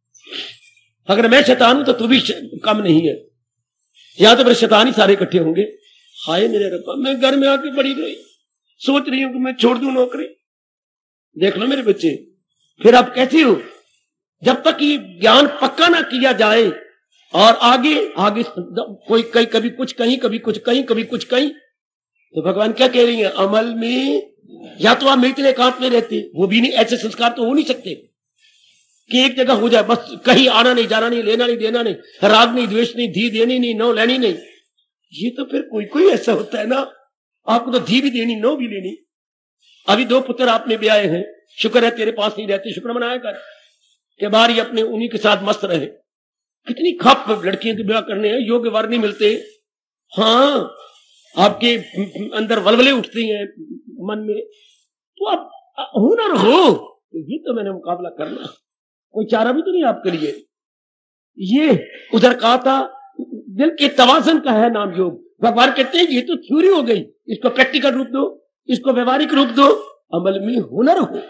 अगर मैं शैतान हूं तो तू भी कम नहीं है। यहां तो मेरे शैतान ही सारे इकट्ठे होंगे। हाय मेरे रब्बा, मैं घर में आके बड़ी रोई, सोच रही हूं कि मैं छोड़ दूं नौकरी। देख लो मेरे बच्चे, फिर आप कैसी हो? जब तक ये ज्ञान पक्का ना किया जाए और आगे आगे कोई कहीं कभी कुछ कहीं, कभी कुछ कहीं, कभी कुछ कहीं, तो भगवान क्या कह रही है? अमल में या तो आप मिलते एकांत में रहते, वो भी नहीं, ऐसे संस्कार तो हो नहीं सकते कि एक जगह हो जाए बस, कहीं आना नहीं, जाना नहीं, लेना नहीं, देना नहीं, राग नहीं, द्वेष नहीं, धी देनी नहीं, नो लेनी नहीं। ये तो फिर कोई कोई ऐसा होता है ना, आपको तो धी भी देनी, नो भी लेनी। अभी 2 पुत्र आपने ब्याहे हैं, शुक्र है तेरे पास नहीं रहते, शुक्र मनाया कर के बाहर ही अपने उन्हीं के साथ मस्त रहे। कितनी खप लड़कियों के ब्याह करने हैं, योग्य वर नहीं मिलते। हाँ, आपके अंदर वलवले उठते हैं मन में, तो आप हुनर हो, ये तो मैंने मुकाबला करना, कोई चारा भी तो नहीं आपके लिए। ये उधर कहा था, दिल के तवाज़ुन का है नाम योग। भगवान कहते हैं ये तो थ्योरी हो गई, इसको प्रैक्टिकल रूप दो, इसको व्यवहारिक रूप दो, अमल में हुनर हो।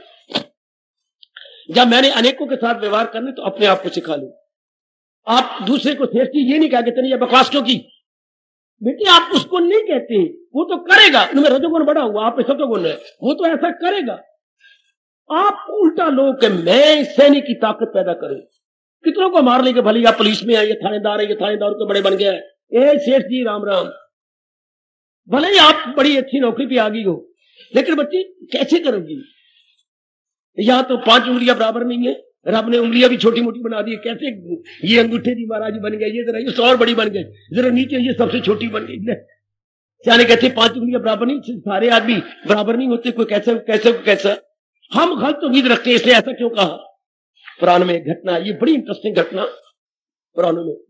जब मैंने अनेकों के साथ व्यवहार करने तो अपने आप को सिखा लो। आप दूसरे को श्रेष्ठी ये नहीं कहा कि तेरी ये बकवास क्यों की, बेटे आप उसको नहीं कहते, वो तो करेगा, उनमें रजोगुण बड़ा हुआ, आप में सतोगुण है, वो तो ऐसा करेगा। आप उल्टा लो कि मैं सैनिक की ताकत पैदा करूं, कितनों को मार लेंगे, भले आप पुलिस में है, ये थानेदार है, ये थानेदार के बड़े बन गया है, ए सेठ जी राम राम, भले ही आप बड़ी अच्छी नौकरी पे आ गई हो, लेकिन बच्ची कैसे करोगी? यहां तो 5 उंगलियां बराबर नहीं है, रब ने उंगलियां भी छोटी मोटी बना दी। कैसे ये अंगूठे जी महाराज बन गए, ये जरा ये और बड़ी बन गई, जरा नीचे ये सबसे छोटी बन गई। सियाने कहते 5 उंगलियां बराबर नहीं, सारे आदमी बराबर नहीं होते, कोई कैसे कैसे कैसा। हम गलत उम्मीद रखते हैं, इसलिए ऐसा क्यों कहा? पुराण में घटना, ये बड़ी इंटरेस्टिंग घटना पुराणों में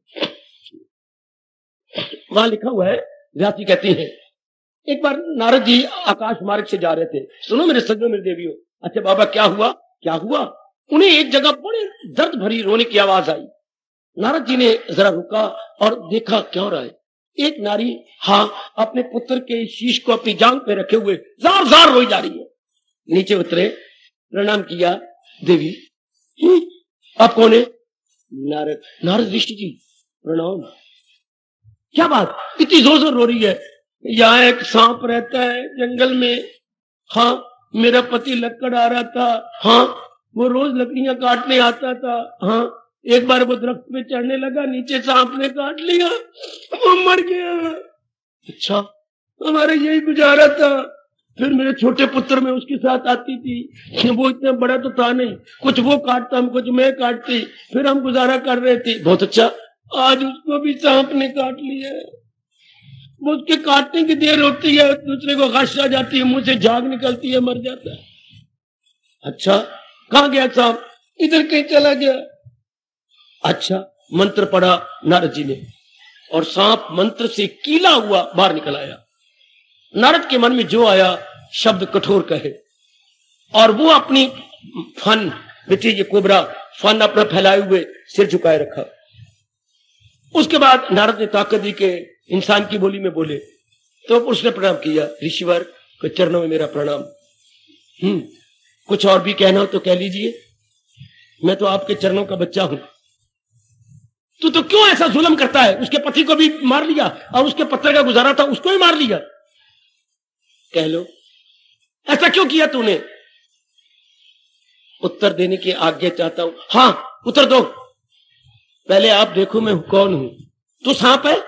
वहां लिखा हुआ है। व्यासी कहते हैं एक बार नारद जी आकाश मार्ग से जा रहे थे। सुनो मेरे सज्जनों, मेरे देवियों, अच्छा बाबा क्या हुआ क्या हुआ? उन्हें एक जगह बड़े दर्द भरी रोने की आवाज आई। नारद जी ने जरा रुका और देखा क्या हो रहा है। एक नारी हाँ अपने पुत्र के शीश को अपनी जांग पे रखे हुए जार जार रोई जा रही है। नीचे उतरे, प्रणाम किया, देवी आप कौन है? नारद। नारद ऋषि जी प्रणाम। क्या बात, इतनी जोर जोर रो रही है? यहाँ एक सांप रहता है जंगल में, हाँ मेरा पति लकड़ आ रहा था, हाँ वो रोज लकड़ियां काटने आता था, हाँ एक बार वो दरख्त पे चढ़ने लगा, नीचे सांप ने काट लिया, वो मर गया। अच्छा, हमारा यही गुजारा था, फिर मेरे छोटे पुत्र में उसके साथ आती थी, वो इतना बड़ा तो था नहीं, कुछ वो काटता हम कुछ मैं काटती, फिर हम गुजारा कर रहे थे। बहुत अच्छा, आज उसको भी सांप ने काट लिया है। वो उसके काटने की देर होती है, दूसरे को गश आ जाती है, मुंह से झाग निकलती है, मर जाता है। अच्छा, कहां गया सांप? इधर कहीं चला गया। अच्छा, मंत्र पढ़ा नारद जी ने और सांप मंत्र से कीला हुआ बाहर निकल आया। नारद के मन में जो आया शब्द कठोर कहे, और वो अपनी फन बेटी ये कोबरा फन अपना फैलाए हुए सिर झुकाए रखा। उसके बाद नारद ने ताकत दी के इंसान की बोली में बोले, तो उसने प्रणाम किया। ऋषिवर के चरणों में मेरा प्रणाम। कुछ और भी कहना हो तो कह लीजिए, मैं तो आपके चरणों का बच्चा हूं। तो क्यों ऐसा जुल्म करता है? उसके पति को भी मार लिया और उसके पत्र का गुजारा था उसको भी मार लिया। कह लो, ऐसा क्यों किया तूने? उत्तर देने की आज्ञा चाहता हूं। हाँ, उत्तर दो। पहले आप देखो मैं कौन हूं। तू सांप है?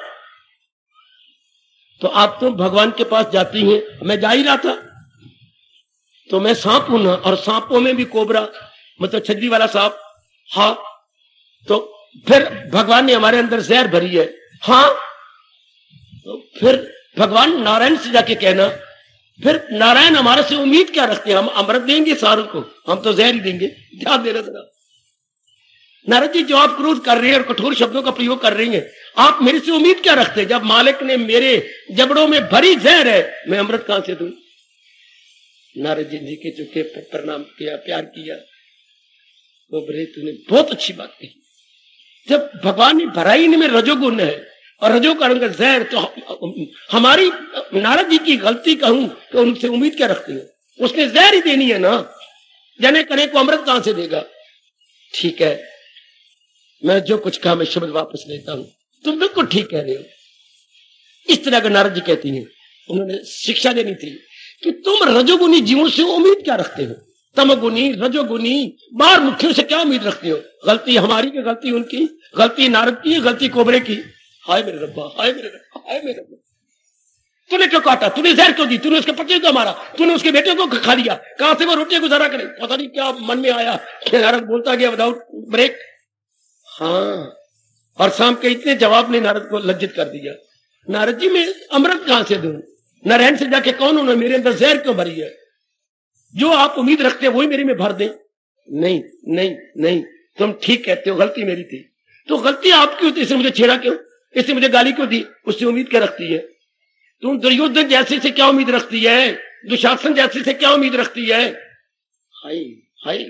तो आप तो भगवान के पास जाती हैं, मैं जा ही रहा था। तो मैं सांप हूं ना, और सांपों में भी कोबरा मतलब छजरी वाला सांप। हाँ, तो फिर भगवान ने हमारे अंदर जहर भरी है। हाँ, तो फिर भगवान नारायण से जाके कहना, फिर नारायण हमारे से उम्मीद क्या रखते हैं? हम अमृत देंगे सारों को, हम तो जहर ही देंगे। ध्यान देना जरा। नारद जी, जो आप क्रोध कर रहे हैं और कठोर शब्दों का प्रयोग कर रही हैं, आप मेरे से उम्मीद क्या रखते हैं? जब मालिक ने मेरे जबड़ों में भरी जहर है, मैं अमृत कहां से दूं? नारद जी के चुके प्रणाम किया, प्यार किया। वो बरे, तूने बहुत अच्छी बात कही। जब भगवान ने भरा ही में रजोगुण है और रजो का रंग जहर, तो हमारी नारद जी की गलती कहूं तो उनसे उम्मीद क्या रखते हैं? उसने जहर ही देनी है ना, जने करे को अमृत कहां से देगा? ठीक है, मैं जो कुछ कहा मैं शब्द वापस लेता हूं। तुम बिल्कुल ठीक कह रहे हो। इस तरह का नारद जी कहती हैं। उन्होंने शिक्षा देनी थी कि तुम रजोगुनी जीवों से उम्मीद क्या रखते हो? तमोगुनी, रजोगुनी, बाहर मुख्यों से क्या उम्मीद रखते हो? गलती हमारी की गलती उनकी? गलती नारद की, गलती कोबरे की? हाय मेरे रब्बा, हाय मेरे रब्बा, हाय मेरे रब्बा। तूने क्यों काटा? तूने जहर क्यों दी? तूने उसके पति को मारा? तूने उसके बेटे को खा लिया? कहां से वो रोटी गुजारा करे? पता नहीं क्या मन में आया। नारद बोलता गया विदाउट ब्रेक। हाँ, और शाम के इतने जवाब ने नारद को लज्जित कर दिया। नारद जी, मैं अमृत कहां से दूं? नारायण से जाके कौन उन्होंने मेरे अंदर जहर क्यों भरी है? जो आप उम्मीद रखते हैं वही मेरे में भर दे। नहीं नहीं नहीं, तुम ठीक कहते हो, गलती मेरी थी। तो गलती आपकी होती, इससे मुझे छेड़ा क्यों? इससे मुझे गाली क्यों दी? उससे उम्मीद क्या रखती है? तुम दुर्योधन जैसे से क्या उम्मीद रखती है? दुशासन जैसे से क्या उम्मीद रखती है? हाय हाय,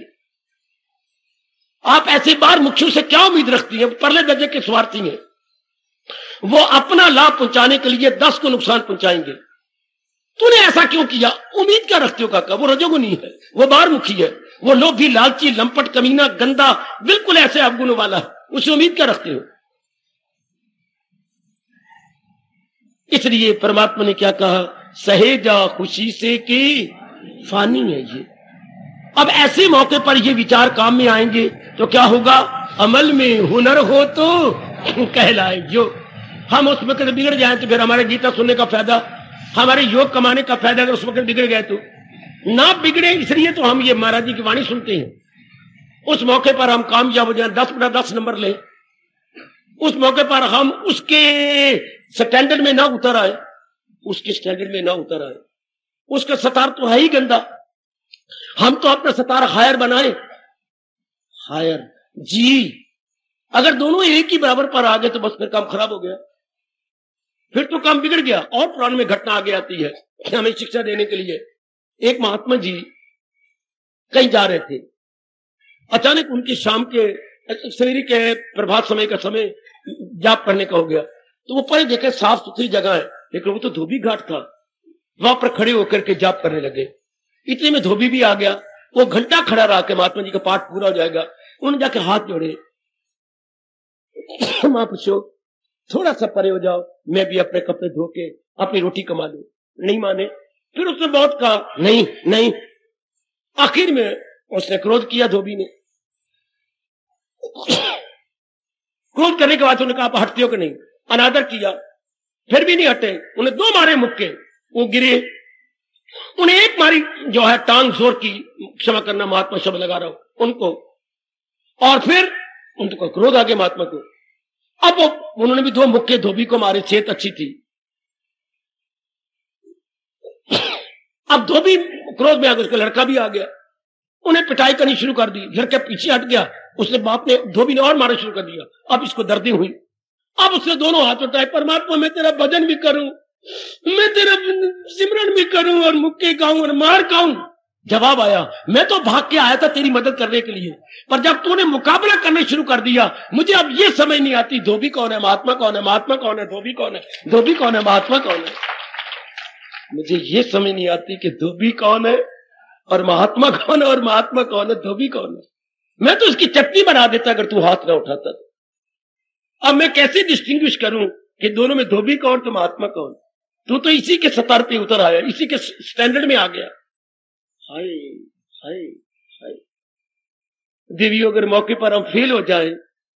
आप ऐसे बार मुख्यों से क्या उम्मीद रखती है? परले दर्जे के स्वार्थी हैं, वो अपना लाभ पहुंचाने के लिए 10 को नुकसान पहुंचाएंगे। तूने ऐसा क्यों किया? उम्मीद क्या रखते हो काका? वो रजोगुनी है, वो बाहर मुखी है, वो लोभी, लालची, लंपट, कमीना, गंदा, बिल्कुल ऐसे अवगुण वाला है। उससे उम्मीद क्या रखते हो? इसलिए परमात्मा ने क्या कहा? सहेजा खुशी से कि फानी है ये। अब ऐसे मौके पर ये विचार काम में आएंगे तो क्या होगा? अमल में हुनर हो तो कहलाए जो। हम उस वक्त बिगड़ जाए तो फिर हमारे गीता सुनने का फायदा, हमारे योग कमाने का फायदा अगर उस वक्त बिगड़ गए तो ना बिगड़े। इसलिए तो हम ये महाराज जी की वाणी सुनते हैं। उस मौके पर हम कामयाब हो जाए, 10/10 नंबर ले, उस मौके पर हम उसके स्टैंडर्ड में ना उतर आए, उसके स्टैंडर्ड में ना उतर आए। उसका सतार तो है ही गंदा, हम तो अपना सतार हायर बनाए। हायर जी, अगर दोनों एक ही बराबर पर आ गए तो बस फिर काम खराब हो गया, फिर तो काम बिगड़ गया। और पुराण में घटना आगे आती है हमें शिक्षा देने के लिए। एक महात्मा जी कहीं जा रहे थे, अचानक उनकी शाम के सवेरे के प्रभात समय का समय जाप करने का हो गया। तो वो परे देखे साफ सुथरी जगह है, लेकिन वो तो धोबी घाट था। वहां पर खड़े होकर के जाप करने लगे। इतने में धोबी भी आ गया। वो घंटा खड़ा रहा कि महात्मा जी का पाठ पूरा हो जाएगा। उन्होंने जाके हाथ जोड़े, महापुरुषों थोड़ा सा परे हो जाओ, मैं भी अपने कपड़े धो के अपनी रोटी कमा लूं। नहीं माने। फिर उसने बहुत कहा, नहीं नहीं। आखिर में उसने क्रोध किया धोबी ने। क्रोध करने के बाद उन्होंने कहा, आप हटते हो कि नहीं? अनादर किया, फिर भी नहीं हटे। उन्हें 2 मारे मुक्के, वो गिरे। उन्हें एक मारी जो है टांग जोर की, क्षमा करना महात्मा शब्द लगा रहा हूं उनको, और फिर उनको क्रोध आ गया महात्मा को। अब उन्होंने भी 2 मुक्के धोबी को मारे, सेहत अच्छी थी। अब धोबी क्रोध में आ गया, उसका लड़का भी आ गया, उन्हें पिटाई करनी शुरू कर दी। लड़का पीछे हट गया, उसने बाप ने धोबी ने और मारना शुरू कर दिया। अब इसको दर्दी हुई, अब उसने दोनों हाथ उठाए, परमात्मा मैं तेरा भजन भी करूं, मैं तेरा सिमरन भी करूं और मुक्के खाऊं और मार खाऊं। जवाब आया, मैं तो भाग के आया था तेरी मदद करने के लिए, पर जब तूने मुकाबला करना शुरू कर दिया, मुझे अब ये समझ नहीं आती धोबी कौन है, महात्मा कौन है, महात्मा कौन है, धोबी कौन है, धोबी कौन है, महात्मा कौन है। मुझे ये समझ नहीं आती कि धोबी कौन है और महात्मा कौन है, और महात्मा कौन है, धोबी कौन है। मैं तो उसकी चटनी बना देता अगर तू हाथ ना उठाता तो। अब मैं कैसे डिस्टिंग्विश करूं कि दोनों में धोबी कौन तो महात्मा कौन। तू तो इसी के सतर पे उतर आया, इसी के स्टैंडर्ड में आ गया। हाय हाय हाय देवियों, अगर मौके पर हम फेल हो जाए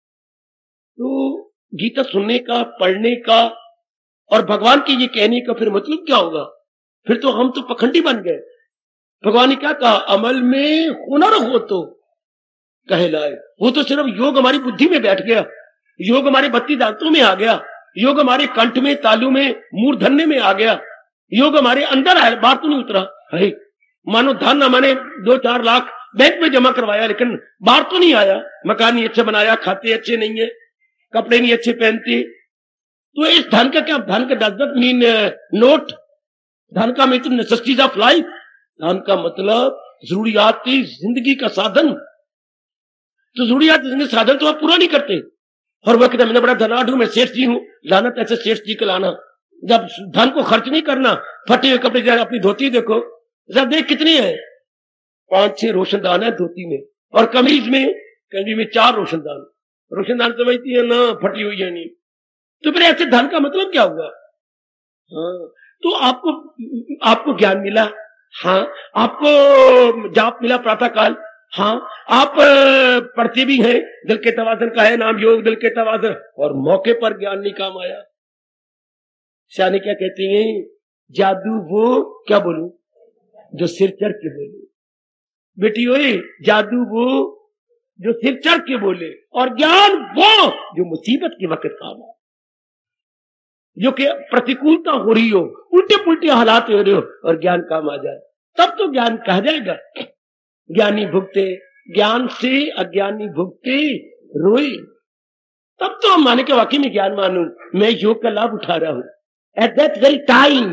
तो गीता सुनने का, पढ़ने का और भगवान की ये कहने का फिर मतलब क्या होगा? फिर तो हम तो पखंडी बन गए। भगवान ने क्या कहा, अमल में हुनर हो तो कहलाए। वो तो सिर्फ योग हमारी बुद्धि में बैठ गया, योग हमारे 32 दांतों में आ गया, योग हमारे कंठ में, तालू में, मूर्धन्य में आ गया, योग हमारे अंदर आया, बाहर तो नहीं उतरा है। मानो धन मैंने 2-4 लाख बैंक में जमा करवाया, लेकिन बाहर तो नहीं आया। मकान नहीं अच्छा बनाया, खाते अच्छे नहीं है, कपड़े नहीं अच्छे पहनते, तो इस धन का क्या? धन का डज नॉट मीन नोट, धन का मतलब नेसेसिटीज ऑफ लाइफ, धन का मतलब जरूरियात की जिंदगी का साधन। तो जरूरियात जिंदगी साधन तो आप पूरा नहीं करते। और वह कहता मैंने बड़ा धनाढ़ हूं, मैं सेठ जी हूं, लाना पैसे सेठ जी को लाना। जब धन को खर्च नहीं करना, फटे हुए कपड़े, अपनी धोती देखो, जब देख कितनी है, 5-6 रोशनदान है धोती में, और कमीज में 4 रोशनदान। रोशनदान समझती है ना, फटी हुई है नहीं। तो फिर ऐसे धन का मतलब क्या हुआ? हाँ, तो आपको ज्ञान मिला, हाँ, आपको जाप मिला प्रातः काल, हाँ, आप पढ़ते भी हैं, दिल के तवाज़ुन का है नाम योग, दिल के तवाज़ुन, और मौके पर ज्ञान नहीं काम आया। शाने क्या कहते हैं, जादू वो, क्या बोलूं, जो सिर चढ़ के बोले। बेटी ओए, जादू वो जो सिर चढ़ के बोले, और ज्ञान वो जो मुसीबत के वक्त काम आए। जो कि प्रतिकूलता हो रही हो, उल्टे पुल्टे हालात हो रहे हो, और ज्ञान काम आ जाए, तब तो ज्ञान कहा जाएगा। ज्ञानी भुगते ज्ञान से, अज्ञानी भुगते रोए। तब तो हम माने के वाकई में ज्ञान मानूं, मैं योग का लाभ उठा रहा हूं एट दैट वेरी टाइम।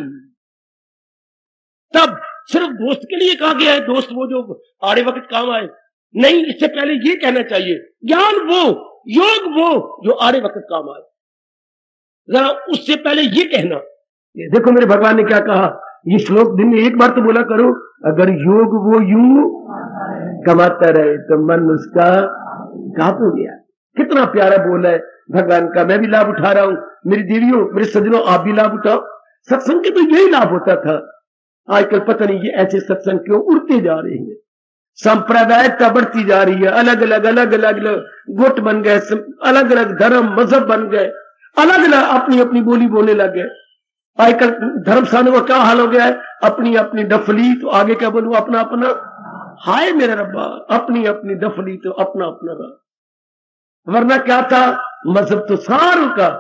तब सिर्फ दोस्त के लिए कहा गया है, दोस्त वो जो आड़े वक्त काम आए, नहीं, इससे पहले ये कहना चाहिए ज्ञान वो, योग वो जो आड़े वक्त काम आए। जरा उससे पहले ये कहना, ये देखो मेरे भगवान ने क्या कहा, ये श्लोक दिन में एक बार तो बोला करो, अगर योग वो यूं कमाता रहे तो मन उसका काबू गया। कितना प्यारा बोल है भगवान का। मैं भी लाभ उठा रहा हूं, मेरी देवियों, मेरे सज्जनों, आप भी लाभ उठाओ। सत्संग के तो यही लाभ होता था। आजकल पता नहीं ये ऐसे सत्संग क्यों उड़ते जा रहे हैं, सांप्रदायिकता बढ़ती जा रही है, अलग अलग गुट बन गए, अलग अलग धर्म मजहब बन गए, अलग अलग अपनी अपनी बोली बोलने लग गए। आजकल धर्म स्थानों का क्या हाल हो गया है, अपनी अपनी डफली, तो आगे क्या बोलूं, अपना अपना। हाय मेरे रब्बा, अपनी अपनी डफली तो अपना अपना रहा। वरना क्या था, मजहब तो सारों का,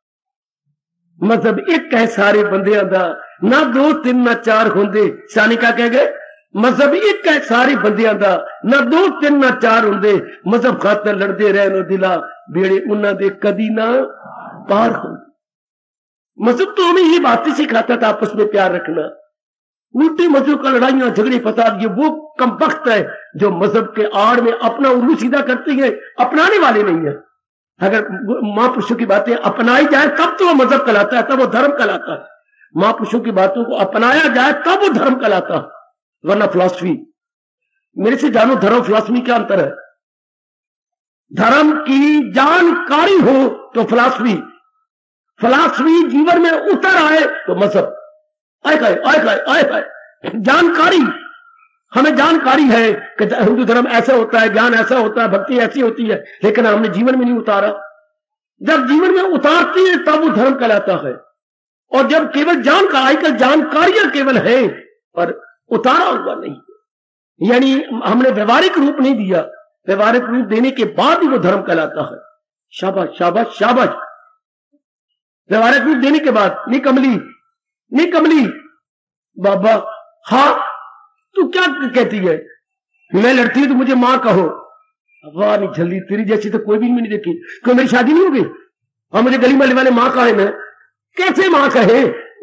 मजहब एक है सारे बंदियां दा, ना 2 3 ना 4 होंदे। शानी का कह गए, मजहब एक है सारे बंदियां दा, ना 2 3 ना 4 होंदे। मजहब खातर लड़ते रहनो दिला, बेड़े उन्ना दे कदी ना पार हो। मजहब तो हमें ये बातें सिखाता था, आपस में प्यार रखना। उल्टे मजहब का लड़ाइयां झगड़े फसाद, ये वो कम वक्त है जो मजहब के आड़ में अपना उल्लू सीधा करते हैं, अपनाने वाले नहीं है। अगर महापुरुषों की बातें अपनाई जाए तब तो वो मजहब कहलाता है, तब वो धर्म कहलाता है। महापुरुषों की बातों को अपनाया जाए तब वो धर्म कहलाता है, वरना फिलॉसफी। मेरे से जानो धर्म फिलॉसफी क्या अंतर है? धर्म की जानकारी हो तो फिलॉसफी, फिलॉसफी जीवन में उतर आए तो मजहब। आए जानकारी, हमें जानकारी है कि हिंदू धर्म ऐसा होता है, ज्ञान ऐसा होता है, भक्ति ऐसी होती है, लेकिन हमने जीवन में नहीं उतारा। जब जीवन में उतारती है तब वो धर्म कहलाता है। और जब केवल जानकारी, आजकल जानकारियां केवल है पर उतारा हुआ नहीं है। यानी हमने व्यवहारिक रूप नहीं दिया, व्यवहारिक रूप देने के बाद ही वो धर्म कहलाता है। शाबाश शाबाश शाबाश। व्यवहारिक रूप देने के बाद। नहीं कमली, नहीं कमली बाबा, हाँ तू क्या कहती है? मैं लड़ती हूं तो मुझे मां कहो। वाह नहीं जल्दी, तेरी जैसी तो कोई भी नहीं देखी। क्यों मेरी शादी नहीं होगी और मुझे गली मोहल्ले वाले मां कहे? मैं कैसे मां कहे?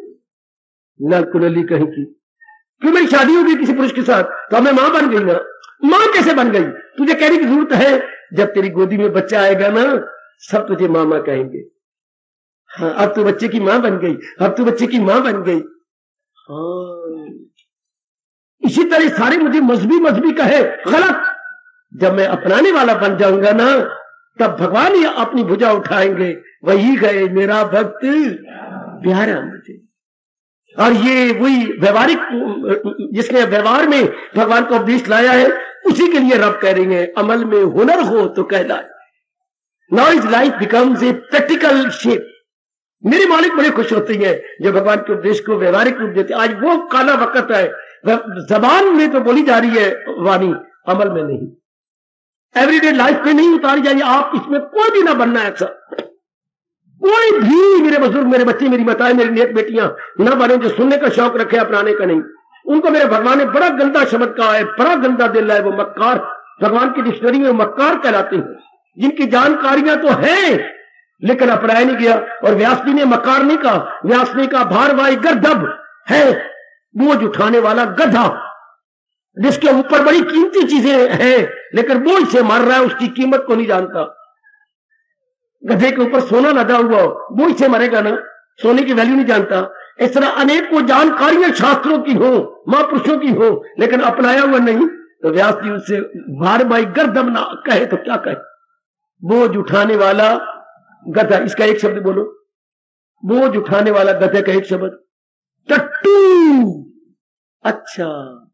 लाल कुलली कहीं की। क्यों मेरी शादी होगी किसी पुरुष के साथ तो मैं मां बन गई ना। मां कैसे बन गई? तुझे कहने की जरूरत है? जब तेरी गोदी में बच्चा आएगा ना, सब तुझे मामा कहेंगे। हाँ अब तो बच्चे की मां बन गई, अब तो बच्चे की मां बन गई। हाँ इसी तरह सारे मुझे मजहबी कहे, गलत। जब मैं अपनाने वाला बन जाऊंगा ना, तब भगवान ही अपनी भुजा उठाएंगे, वही गए मेरा भक्त प्यारा मुझे। और ये वही व्यवहारिक, जिसने व्यवहार में भगवान का उपदेश लाया है, उसी के लिए रब कह रही है अमल में हुनर हो तो कहलाए। Now is life becomes a practical shape. मेरे मालिक बड़े खुश होते हैं जो भगवान के उपदेश को व्यवहारिक रूप देते। आज वो काला वक्त है, जबान में तो बोली जा रही है वाणी, अमल में नहीं, एवरीडे लाइफ में नहीं उतारी जा रही। आप इसमें कोई भी ना बनना ऐसा, कोई भी मेरे बुजुर्ग, मेरे बच्चे, मेरी माताएं, मेरी नेक बेटियां ना बने जो सुनने का शौक रखे, अपनाने का नहीं। उनको मेरे भगवान ने बड़ा गंदा शब्द कहा है, बड़ा गंदा दिल है, वो मक्कार। भगवान की डिक्शनरी में मक्कार कहलाते हैं, जिनकी जानकारियां तो हैं लेकिन अपनाया नहीं गया। और व्यास जी ने मक्कार नहीं कहा, व्यास ने कहा भारवाई गर्दभ है, बोझ उठाने वाला गधा, जिसके ऊपर बड़ी कीमती चीजें हैं लेकिन बोझ से मर रहा है, उसकी कीमत को नहीं जानता। गधे के ऊपर सोना लदा हुआ, बोझ से मरेगा ना, सोने की वैल्यू नहीं जानता। इस तरह अनेक को जानकारियां शास्त्रों की हो, महापुरुषों की हो, लेकिन अपनाया हुआ नहीं। तो व्यास जी उससे भारवाई गर्दभ ना कहे तो क्या कहे? बोझ उठाने वाला गधा, इसका एक शब्द बोलो, बोझ उठाने वाला गधे का एक शब्द टट्टू। अच्छा,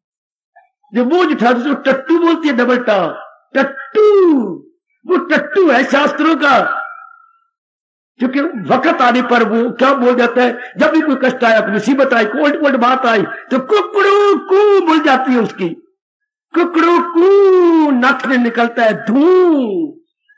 जो बोझ उठाते तो टट्टू बोलती है, डबल टा, टट्टू। वो टट्टू है शास्त्रों का, क्योंकि वक्त आने पर वो क्या बोल जाता है, जब भी कोई कष्ट आया, कोई मुसीबत आई, कोई उल्ट बात आई तो कुकड़ू कू बोल जाती है उसकी, कुकड़ू कू, नाक में निकलता है धू।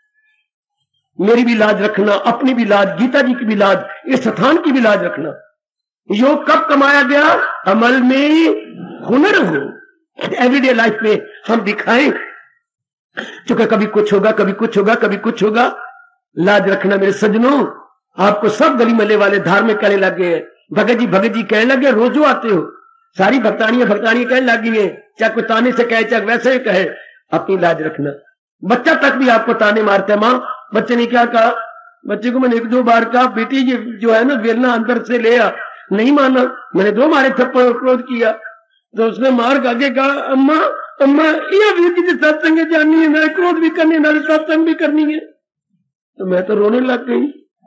मेरी भी लाज रखना, अपनी भी लाज, गीता जी की भी लाज, इस स्थान की भी लाज रखना। योग कब कमाया गया? अमल में हुनर हो। एवरीडे लाइफ में हम दिखाएं, क्योंकि कभी कुछ होगा, कभी कुछ होगा, कभी कुछ होगा। लाज रखना मेरे सज्जनों। आपको सब गली मल्ले वाले धार्मिक कहने लगे हैं, भगत जी कहने लगे, रोजो आते हो, सारी भक्तानियां कहने लगी है, चाहे कोई ताने से कहे चाहे वैसे ही कहे। अपनी लाज रखना। बच्चा तक भी आपको ताने मारता है। मां, बच्चे ने क्या कहा? बच्चे को मैंने 1-2 बार कहा, बेटी ये जो है ना वेलना अंदर से ले आ, नहीं माना। मैंने 2 मारे थप्पड़ और क्रोध किया तो उसने मार के कहा, अम्मा अम्मा ये भी सत्संग जानी है, मेरे क्रोध भी करनी है, सत्संग भी करनी है। तो मैं तो रोने लग गई।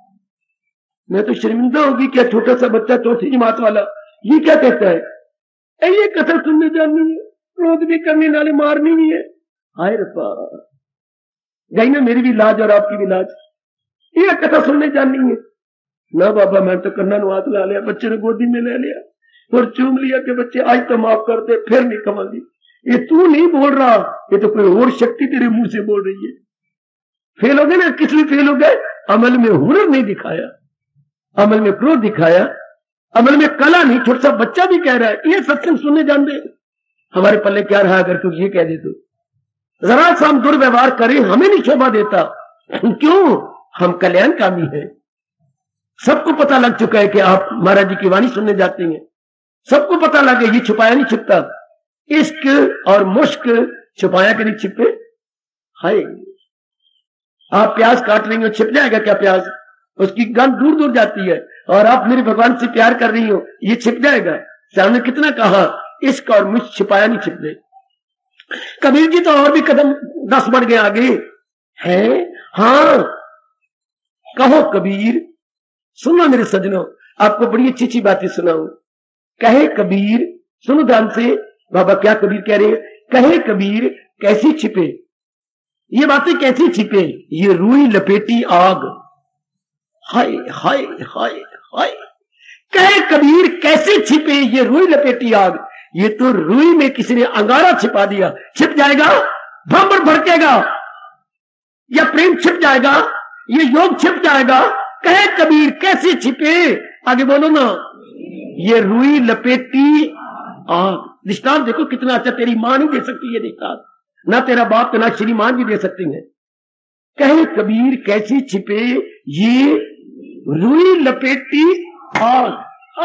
मैं तो शर्मिंदा होगी, क्या छोटा सा बच्चा 4ठी जमात वाला ये क्या कहता है, ये कथा सुनने जानी है, क्रोध भी करनी, नाले मारनी भी है। हाय रब्बा, गई ना मेरी भी लाज और आपकी भी लाज। ये कथा सुनने जानी है ना बाबा। मैं तो कन्ना नु हाथ ला लिया, बच्चे ने गोदी में ले लिया और चूम लिया कि बच्चे आज तो माफ कर दे, फिर नहीं कमाली। ये तू नहीं बोल रहा, ये तो कोई और शक्ति तेरे मुंह से बोल रही है। फेल हो गए ना, किस लिए फेल हो गए? अमल में हुनर नहीं दिखाया, अमल में क्रोध दिखाया, अमल में कला नहीं। छोटा सा बच्चा भी कह रहा है ये सत्संग सुनने जान दे, हमारे पल्ले क्या रहा अगर तू ये कह दे तो। जरा सा हम दुर्व्यवहार करें, हमें नहीं शोभा देता। क्यों? हम कल्याणकामी हैं। सबको पता लग चुका है कि आप महाराज जी की वाणी सुनने जाते हैं, सबको पता लगे, ये छुपाया नहीं छिपता। इश्क और मुश्क छुपाया के नहीं छिपे। हाय, आप प्याज काट रही हो, छिप जाएगा क्या प्याज? उसकी गंध दूर दूर जाती है। और आप मेरे भगवान से प्यार कर रही हो, ये छिप जाएगा। सामने कितना कहा, इश्क और मुश्क छिपाया नहीं छिपते। कबीर जी तो और भी कदम 10 बढ़ गए आगे हैं। हाँ कहो कबीर। सुनो मेरे सज्जनों, आपको बड़ी अच्छी अच्छी बातें सुनाऊं। कहे कबीर, सुनो ध्यान से, बाबा क्या कबीर कह रहे हैं। कहे कबीर कैसी छिपे, ये बातें कैसी छिपे, ये रूई लपेटी आग। हाय हाय हाय हाय। कहे कबीर कैसे छिपे ये रूई लपेटी आग, ये तो रुई में किसी ने अंगारा छिपा दिया, छिप जाएगा, भंवर भड़केगा, या प्रेम छिप जाएगा, ये योग छिप जाएगा। कहे कबीर कैसे छिपे, आगे बोलो ना। ये रुई लपेटी आग। दृष्टांत देखो कितना अच्छा, तेरी मां नहीं दे सकती ये दृष्टांत, ना तेरा बाप ना श्रीमान भी दे सकती है। कहे कबीर कैसे छिपे ये रुई लपेटी आग।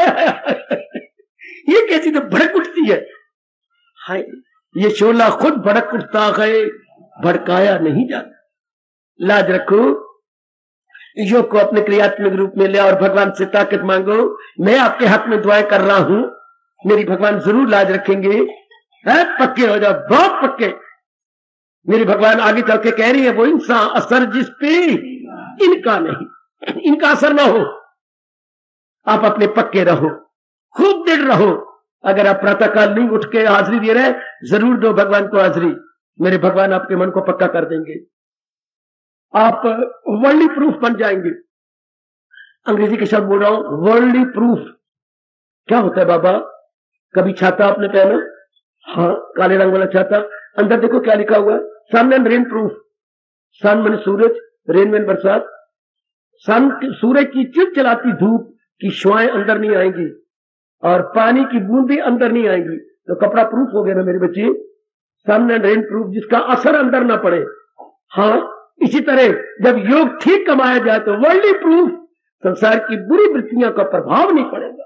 ये कैसी तो भड़क उठती है। हाय, ये शोला खुद भड़क उठता है, भड़काया नहीं जाता। लाज रखो, योग को अपने क्रियात्मक रूप में ले और भगवान से ताकत मांगो। मैं आपके हक में दुआएं कर रहा हूं, मेरी भगवान जरूर लाज रखेंगे। है पक्के हो जाओ, बहुत पक्के। मेरी भगवान आगे चल के कह रही है, वो इंसान असर जिस पे इनका नहीं, इनका असर ना हो। आप अपने पक्के रहो, खूब दृढ़ रहो। अगर आप प्रातःकाल नहीं उठ के हाजिरी दे रहे, जरूर दो भगवान को हाजिरी। मेरे भगवान आपके मन को पक्का कर देंगे, आप वर्ल्डली प्रूफ बन जाएंगे। अंग्रेजी के शब्द बोल रहा हूं, वर्ल्डली प्रूफ। क्या होता है बाबा? कभी छाता आपने पहना? हाँ, काले रंग वाला छाता, अंदर देखो क्या लिखा हुआ है, sun and rain proof. Sun मैंने सूरज, रेन मैंने बरसात। सन सूरज की चिलचिलाती धूप की शुआएं अंदर नहीं आएंगी और पानी की बूंदें अंदर नहीं आएंगी, तो कपड़ा प्रूफ हो गया ना मेरे बच्चे। सन एंड रेन प्रूफ, जिसका असर अंदर ना पड़े। हाँ, इसी तरह जब योग ठीक कमाया जाए तो वर्ल्डली प्रूफ, संसार की बुरी वृत्तियों का प्रभाव नहीं पड़ेगा।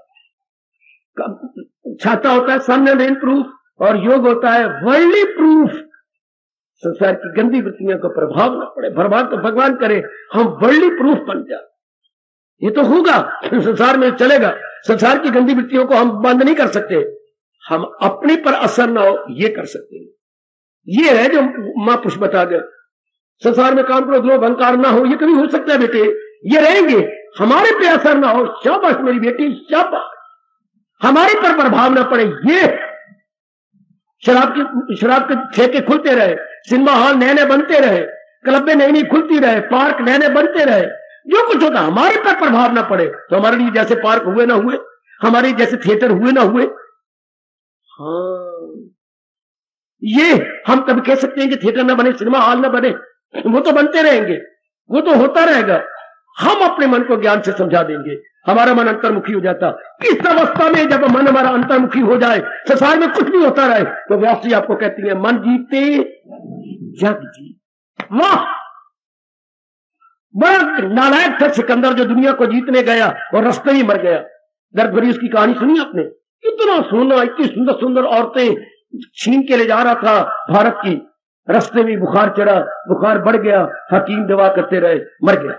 छाता होता है सन एंड रेन प्रूफ और योग होता है वर्ल्डली प्रूफ, संसार की गंदी वृत्तियों का प्रभाव ना पड़े। भगवान तो भगवान करे हम वर्ल्डली प्रूफ बन जाए। ये तो होगा, संसार में चलेगा। संसार की गंदी वृत्तियों को हम बंद नहीं कर सकते, हम अपने पर असर ना हो ये कर सकते हैं। ये है जो मां पुष्प बता गए, संसार में काम करो, लोभ अहंकार ना हो। ये कभी हो सकता है बेटे, ये रहेंगे, हमारे पे असर ना हो। शाबाश मेरी बेटी, शाबाश, हमारे पर प्रभाव ना पड़े। ये शराब के ठेके खुलते रहे, सिनेमा हॉल नए नए बनते रहे, क्लबें नई नई खुलती रहे, पार्क नए नए बनते रहे, जो कुछ होता हमारे पर प्रभाव ना पड़े। तो हमारे लिए जैसे पार्क हुए ना हुए, हमारे जैसे थिएटर हुए ना हुए। हाँ, ये हम कभी कह सकते हैं कि थिएटर ना बने, सिनेमा हॉल ना बने, वो तो बनते रहेंगे, वो तो होता रहेगा। हम अपने मन को ज्ञान से समझा देंगे, हमारा मन अंतर्मुखी हो जाता। इस अवस्था में जब मन हमारा अंतर्मुखी हो जाए, संसार में कुछ भी होता रहे, तो व्यास जी आपको कहती है मन जीते जग जीत। वाह, बड़ा नालायक था सिकंदर जो दुनिया को जीतने गया और रास्ते ही मर गया। दर्द भरी उसकी कहानी सुनी आपने? इतना सोना, इतनी सुंदर सुंदर औरतें छीन के ले जा रहा था भारत की, रास्ते में बुखार चढ़ा, बुखार बढ़ गया, हकीम दवा करते रहे, मर गया।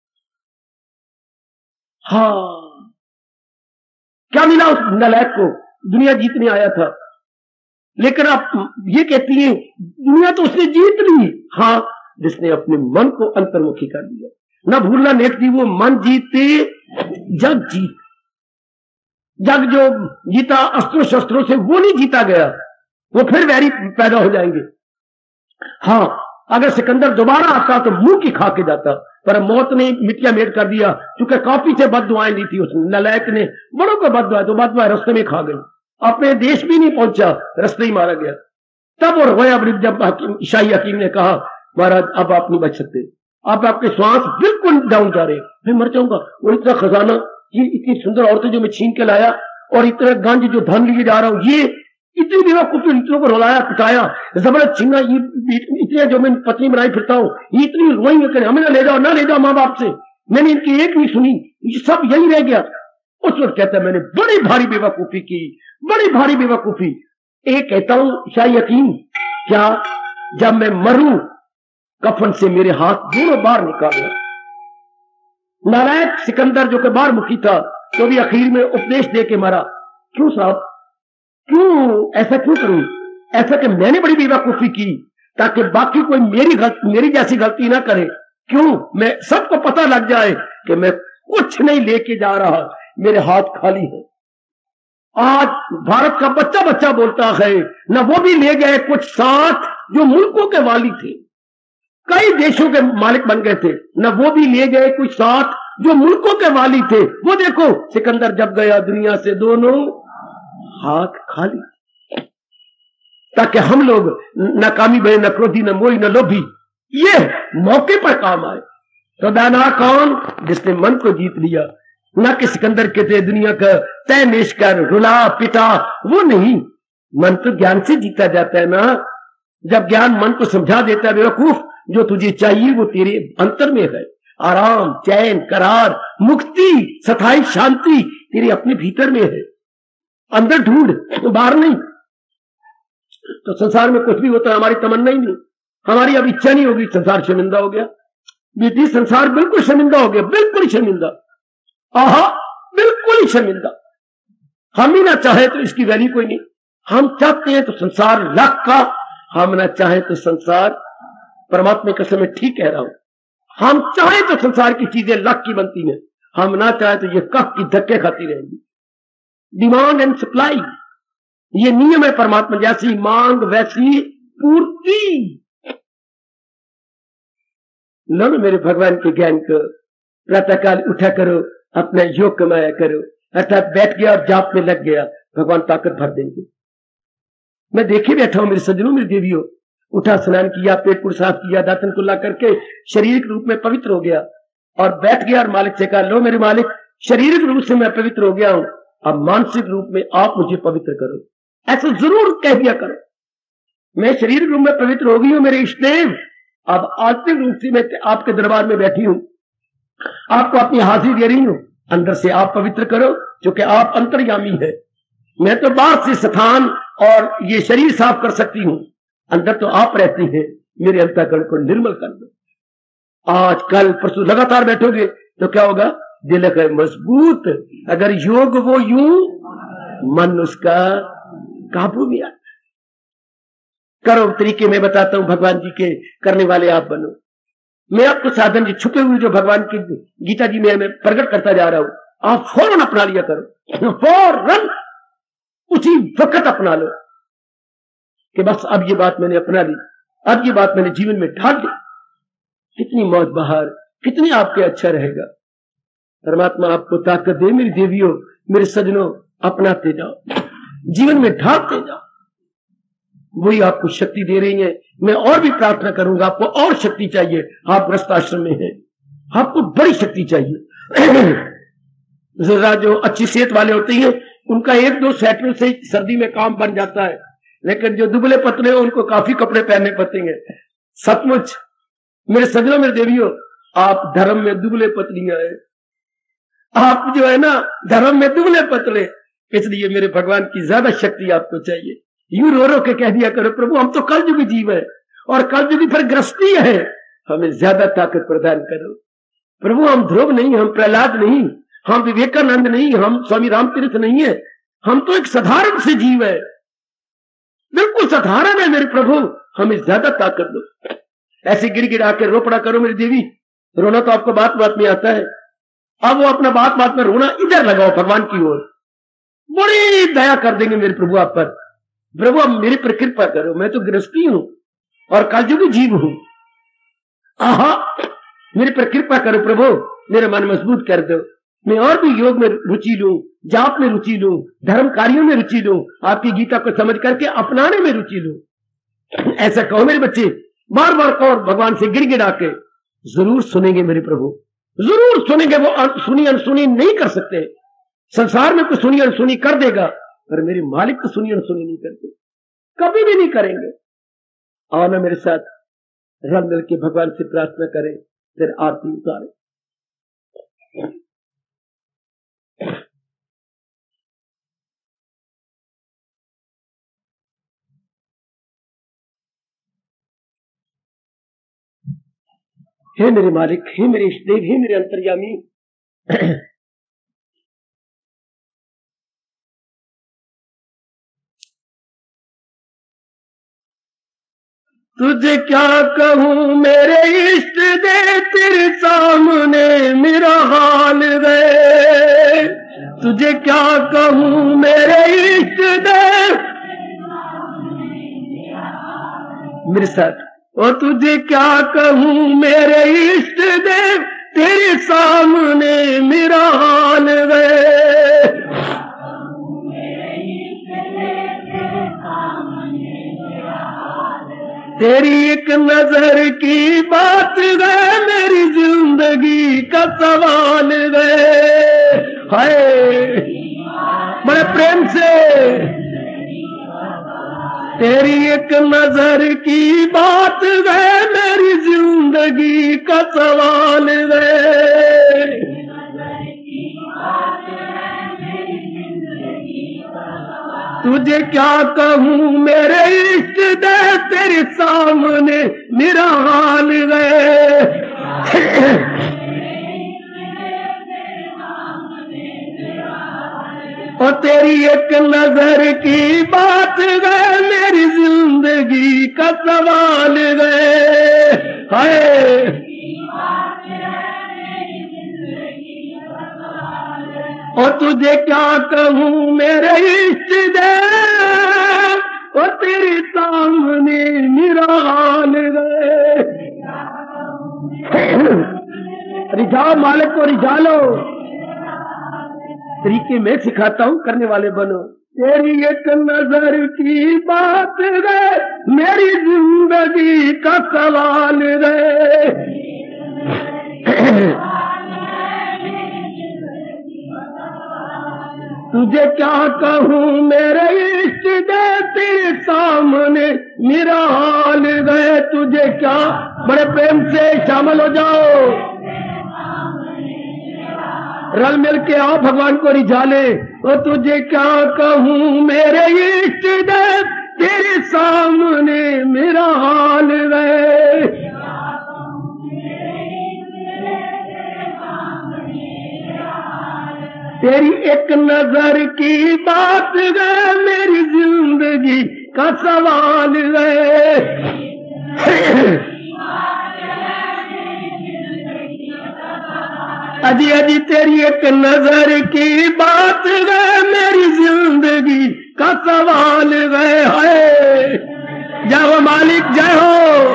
हाँ, क्या मिला उस नालायक को? दुनिया जीतने आया था, लेकिन आप ये कहती हैं दुनिया तो उसने जीत ली। हाँ, जिसने अपने मन को अंतर्मुखी कर दिया। ना भूलना नेक दी, वो मन जीते जग जीत। जग जो जीता अस्त्रों शस्त्रों से, वो नहीं जीता गया, वो फिर वैरी पैदा हो जाएंगे। हाँ, अगर सिकंदर दोबारा आता तो मुंह की खा के जाता, पर मौत ने मिट्टिया मेट कर दिया, क्योंकि काफी से बददुआएं ली थी उसने। नालायक ने बड़ों को बददुआ, तो बददुआ रास्ते में खा गई, अपने देश भी नहीं पहुंचा, रास्ते ही मारा गया। तब और रोया जब शाही हकीम ने कहा महाराज अब आप नहीं बच सकते, अब आपके श्वास बिल्कुल डाउन जा रहे, मैं मर जाऊंगा। वो इतना खजाना, ये इतनी सुंदर औरतें जो मैं छीन के लाया, और इतना गंज जो धन लिए जा रहा हूं, ये इतनी बेवकूफी, इतनों को रुलाया पिटाया, जबरदस्त छीना, ये इतने जो मैं पत्नी बनाई फिरता हूँ, ये इतनी रोएंगे कि हमें ना ले जाओ, ना ले जाओ माँ बाप से, मैंने इनकी एक नहीं सुनी, ये सब यही रह गया। उस वक्त कहता है मैंने बड़ी भारी बेवकूफी की, बड़ी भारी बेवकूफी। एक कहता हूं शाही हकीम, क्या जब मैं मरूं कफन से मेरे हाथ दोनों बार निकाले। नालायक सिकंदर जो कि बार मुखी था, तो भी आखिर में उपदेश दे के मरा। क्यों साहब, क्यों ऐसा क्यों करूं? ऐसा कि मैंने बड़ी बेवकूफी की ताकि बाकी कोई मेरी जैसी गलती ना करे। क्यों? मैं सबको पता लग जाए कि मैं कुछ नहीं लेके जा रहा, मेरे हाथ खाली है। आज भारत का बच्चा बच्चा बोलता है ना, वो भी ले गए कुछ साथ जो मुल्कों के वाली थे, कई देशों के मालिक बन गए थे, न वो भी ले गए कुछ साथ जो मुल्कों के वाली थे। वो देखो सिकंदर जब गया दुनिया से दोनों हाथ खाली। ताकि हम लोग नाकामी बने, न क्रोधी, न मोही, न लोभी, ये मौके पर काम आए। तो दाना कौन? जिसने मन को जीत लिया, ना कि सिकंदर के थे दुनिया का तय नेश कर रुला पिता, वो नहीं। मन तो ज्ञान से जीता जाता है ना। जब ज्ञान मन को समझा देता है, बेवकूफ, जो तुझे चाहिए वो तेरे अंतर में है। आराम, चैन, करार, मुक्ति, सथाई शांति तेरे अपने भीतर में है। अंदर ढूंढ, तो बाहर नहीं। तो संसार में कुछ भी होता है हमारी तमन्ना ही नहीं, हमारी अब इच्छा नहीं होगी, संसार शर्मिंदा हो गया। बेटी संसार बिल्कुल शर्मिंदा हो गया, बिल्कुल ही शर्मिंदा, आहा बिल्कुल ही शर्मिंदा। हम ही ना चाहे तो इसकी वैल्यू कोई नहीं। हम चाहते हैं तो संसार लाख का, हम ना चाहे तो संसार, परमात्मा के समय ठीक कह रहा हूं, हम चाहे तो संसार की चीजें लाख की बनती हैं, हम ना चाहे तो ये कफ की धक्के खाती रहेंगी। डिमांड एंड सप्लाई, ये नियम है परमात्मा, जैसी मांग वैसी पूर्ति। लो मेरे भगवान के ज्ञान को, प्रातःकाल उठा करो, अपना योग कमाया करो, अर्थात बैठ गया और जाप में लग गया, भगवान ताकत भर देंगे। मैं देखे बैठा हूं मेरे सज्जनों, मेरी देवियों, उठा, स्नान किया, पेट पुर साफ किया, दातन कुल्ला करके शारीरिक रूप में पवित्र हो गया और बैठ गया और मालिक से कहा, लो मेरे मालिक, शारीरिक रूप से मैं पवित्र हो गया हूं, अब मानसिक रूप में आप मुझे पवित्र करो। ऐसा जरूर कह दिया करो, मैं शारीरिक रूप में पवित्र हो गई हूं मेरे इष्टदेव, अब आत्मिक रूप से मैं आपके दरबार में बैठी हूं, आपको अपनी हाजिरी दे रही हूं, अंदर से आप पवित्र करो, क्योंकि आप अंतर्यामी है। मैं तो बाहर से स्थान और ये शरीर साफ कर सकती हूं, अंदर तो आप रहती हैं, मेरे अंतःकरण को निर्मल कर दो। आज कल परसों लगातार बैठोगे तो क्या होगा? दिल है मजबूत, अगर योग वो यूं, मन उसका काबू में आता। करो तरीके मैं बताता हूं, भगवान जी के करने वाले आप बनो। मैं आपको साधन जी छुपे हुए जो भगवान की गीता जी में मैं प्रकट करता जा रहा हूं, आप फौरन अपना लिया करो, फौरन उसी वक्त अपना लो कि बस अब ये बात मैंने अपना ली, अब ये बात मैंने जीवन में ढाल दी। कितनी मौत बहार, कितनी आपके अच्छा रहेगा। परमात्मा आपको ताकत दे मेरी देवियों, मेरे सजनों, अपनाते जाओ, जीवन में ढालते जाओ, वही आपको शक्ति दे रही है। मैं और भी प्रार्थना करूंगा, आपको और शक्ति चाहिए, आप गृहस्थ आश्रम में हैं, आपको बड़ी शक्ति चाहिए। जरा जो अच्छी सेहत वाले होते हैं उनका एक दो स्वेटर से सर्दी में काम बन जाता है, लेकिन जो दुबले पतले हो उनको काफी कपड़े पहनने पड़ते हैं। सचमुच मेरे सजनों, मेरे देवियों, आप धर्म में दुबले पतलियां हैं, आप जो है ना धर्म में दुबले पतले, इसलिए मेरे भगवान की ज्यादा शक्ति आपको चाहिए। यूं रो रो के कह दिया करो, प्रभु हम तो कलयुगी जीव है और कलयुगी फिर गृहस्थी है, हमें ज्यादा ताकत प्रदान करो। प्रभु हम ध्रुव नहीं, हम प्रहलाद नहीं, हम विवेकानंद नहीं, हम स्वामी रामतीर्थ नहीं है, हम तो एक साधारण से जीव है, बिल्कुल साधारण है मेरे प्रभु, हमें ज्यादा ताकत दो। ऐसे गिर गिरा के रो पड़ा करो मेरी देवी। रोना तो आपको बात बात में आता है, अब वो अपना बात बात में रोना इधर लगाओ भगवान की ओर, बड़ी दया कर देंगे मेरे प्रभु आप पर। प्रभु अब मेरे पर कृपा करो, मैं तो गृहस्थी हूं और कलयुगी जीव हूं, आहा मेरे पर कृपा करो प्रभु, मेरा मन मजबूत कर दो, मैं और भी योग में रुचि लूं, जाप में रुचि लूं, धर्म कार्यों में रुचि लूं, आपकी गीता को समझ करके अपनाने में रुचि लूं। ऐसा कहो मेरे बच्चे, बार बार कहो, भगवान से गिर गिरा के, जरूर सुनेंगे मेरे प्रभु, जरूर सुनेंगे। वो सुनी अनसुनी नहीं कर सकते, संसार में कोई सुनी अनसुनी कर देगा, पर मेरे मालिक तो सुनी अनसुनी नहीं करते, कभी भी नहीं करेंगे। आओ ना मेरे साथ रल मिल के भगवान से प्रार्थना करें, फिर आरती उतारें। हे मेरे मालिक, हे मेरे इष्टदेव, हे मेरे अंतर्यामी, तुझे क्या कहूं मेरे इष्ट दे, तेरे सामने मेरा हाल है। तुझे क्या कहूं मेरे इष्ट दे, मेरे साथ, और तुझे क्या कहूं मेरे इष्ट दे, तेरे सामने मेरा हाल है। तेरी एक नजर की बात गए मेरी जिंदगी का सवाल गए। हाय बड़े प्रेम से, तेरी एक नजर की बात गए मेरी जिंदगी का सवाल गए। तुझे क्या कहूँ मेरे इष्ट दे तेरे सामने मेरा हाल गए। और तेरी एक नजर की बात गए मेरी जिंदगी का सवाल गए। हाय और तुझे क्या कहूँ मेरे इष्ट दे और तेरे सामने मेरा हाल गए। रिझाओ मालिक को, रिझा लो। तरीके मैं सिखाता हूँ, करने वाले बनो। तेरी एक नजर की बात गए मेरी जिंदगी का सवाल गए। तुझे क्या कहूँ मेरे इष्ट दे तेरे सामने मेरा हाल गए। तुझे क्या, बड़े प्रेम से शामिल हो जाओ, रल मिल के आओ, भगवान को रिझा ले। और तुझे क्या कहूँ मेरे इष्ट दे तेरे सामने मेरा हाल गए। तेरी एक नजर की बात गए मेरी जिंदगी का सवाल गए। अजी अजी तेरी एक नजर की बात गए मेरी जिंदगी का सवाल गए। है जय हो मालिक, जय हो।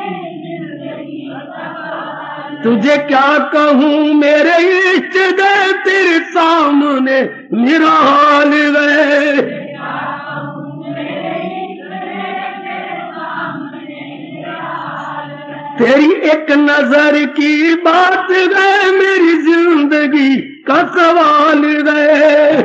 तुझे क्या कहूँ मेरे इष्ट दे तेरे सामने मेरा हाल गए। तेरी एक नजर की बात गए मेरी जिंदगी का सवाल गए।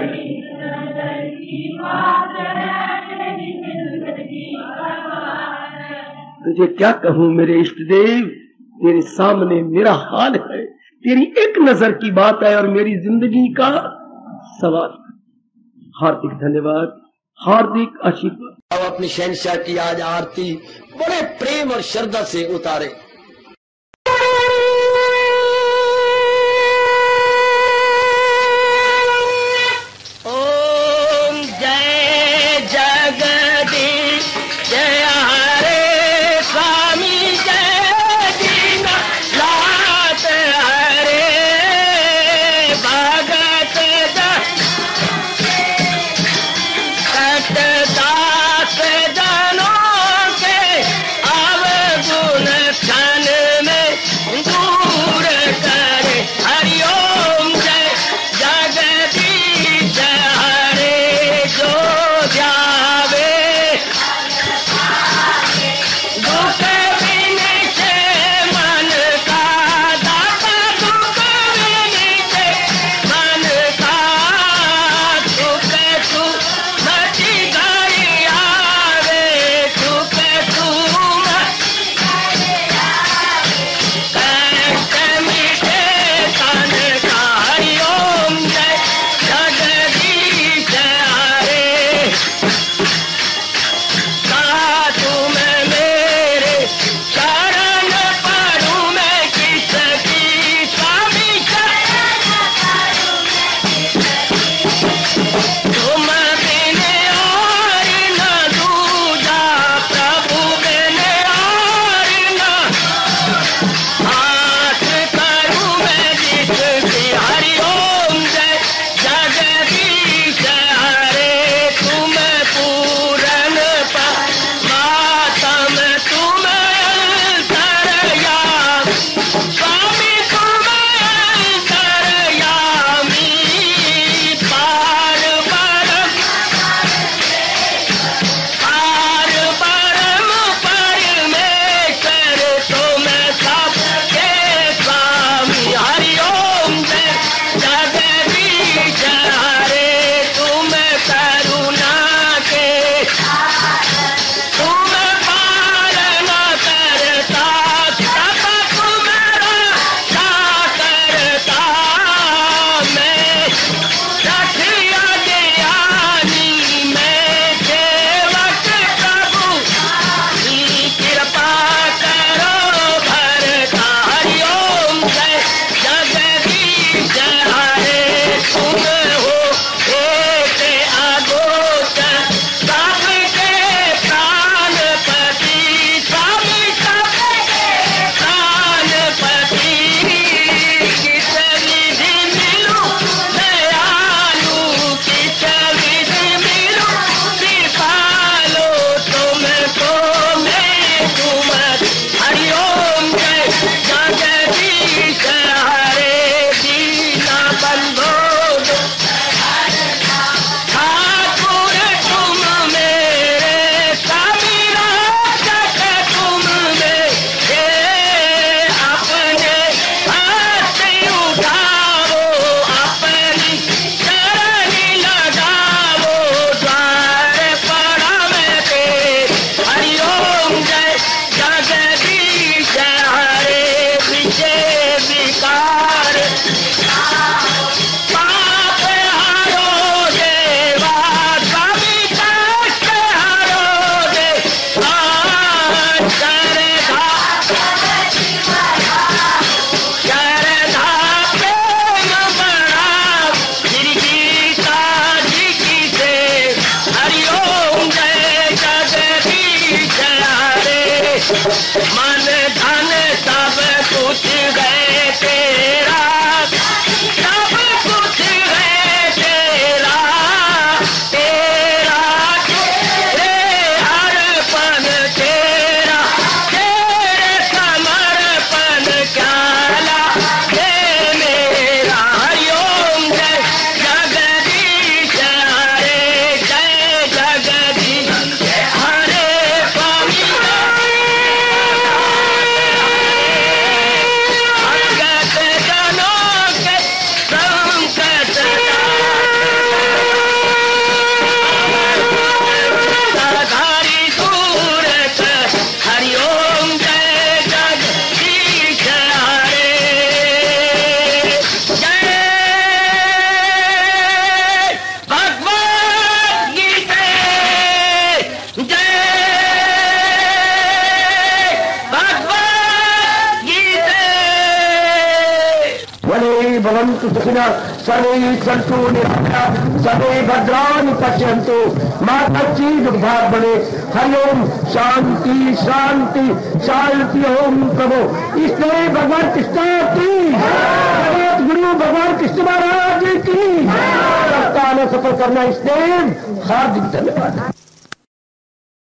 तुझे क्या कहूँ मेरे इष्ट देव तेरे सामने मेरा हाल है। तेरी एक नजर की बात है और मेरी जिंदगी का सवाल। हार्दिक धन्यवाद, हार्दिक आशीर्वाद। अब अपनी शहंशाह की आज आरती बड़े प्रेम और श्रद्धा से उतारे। ओम जय जगदीश जय हरे स्वामी जय दीना लात हरे भगत सतदास जनों के अवगुण सर्वे भवन्तु सुखिनः, सर्वे सन्तु निरामयाः, सर्वे भद्राणि पश्यन्तु मा कश्चित् दुर्भाग् भवेत्। हरि ओम शांति शांति शांति। ओम प्रभु इसलिए भगवान कृष्ण की जगत गुरु भगवान कृष्ण महाराज की सप्ताह सफल करना इसलिए हार्दिक धन्यवाद।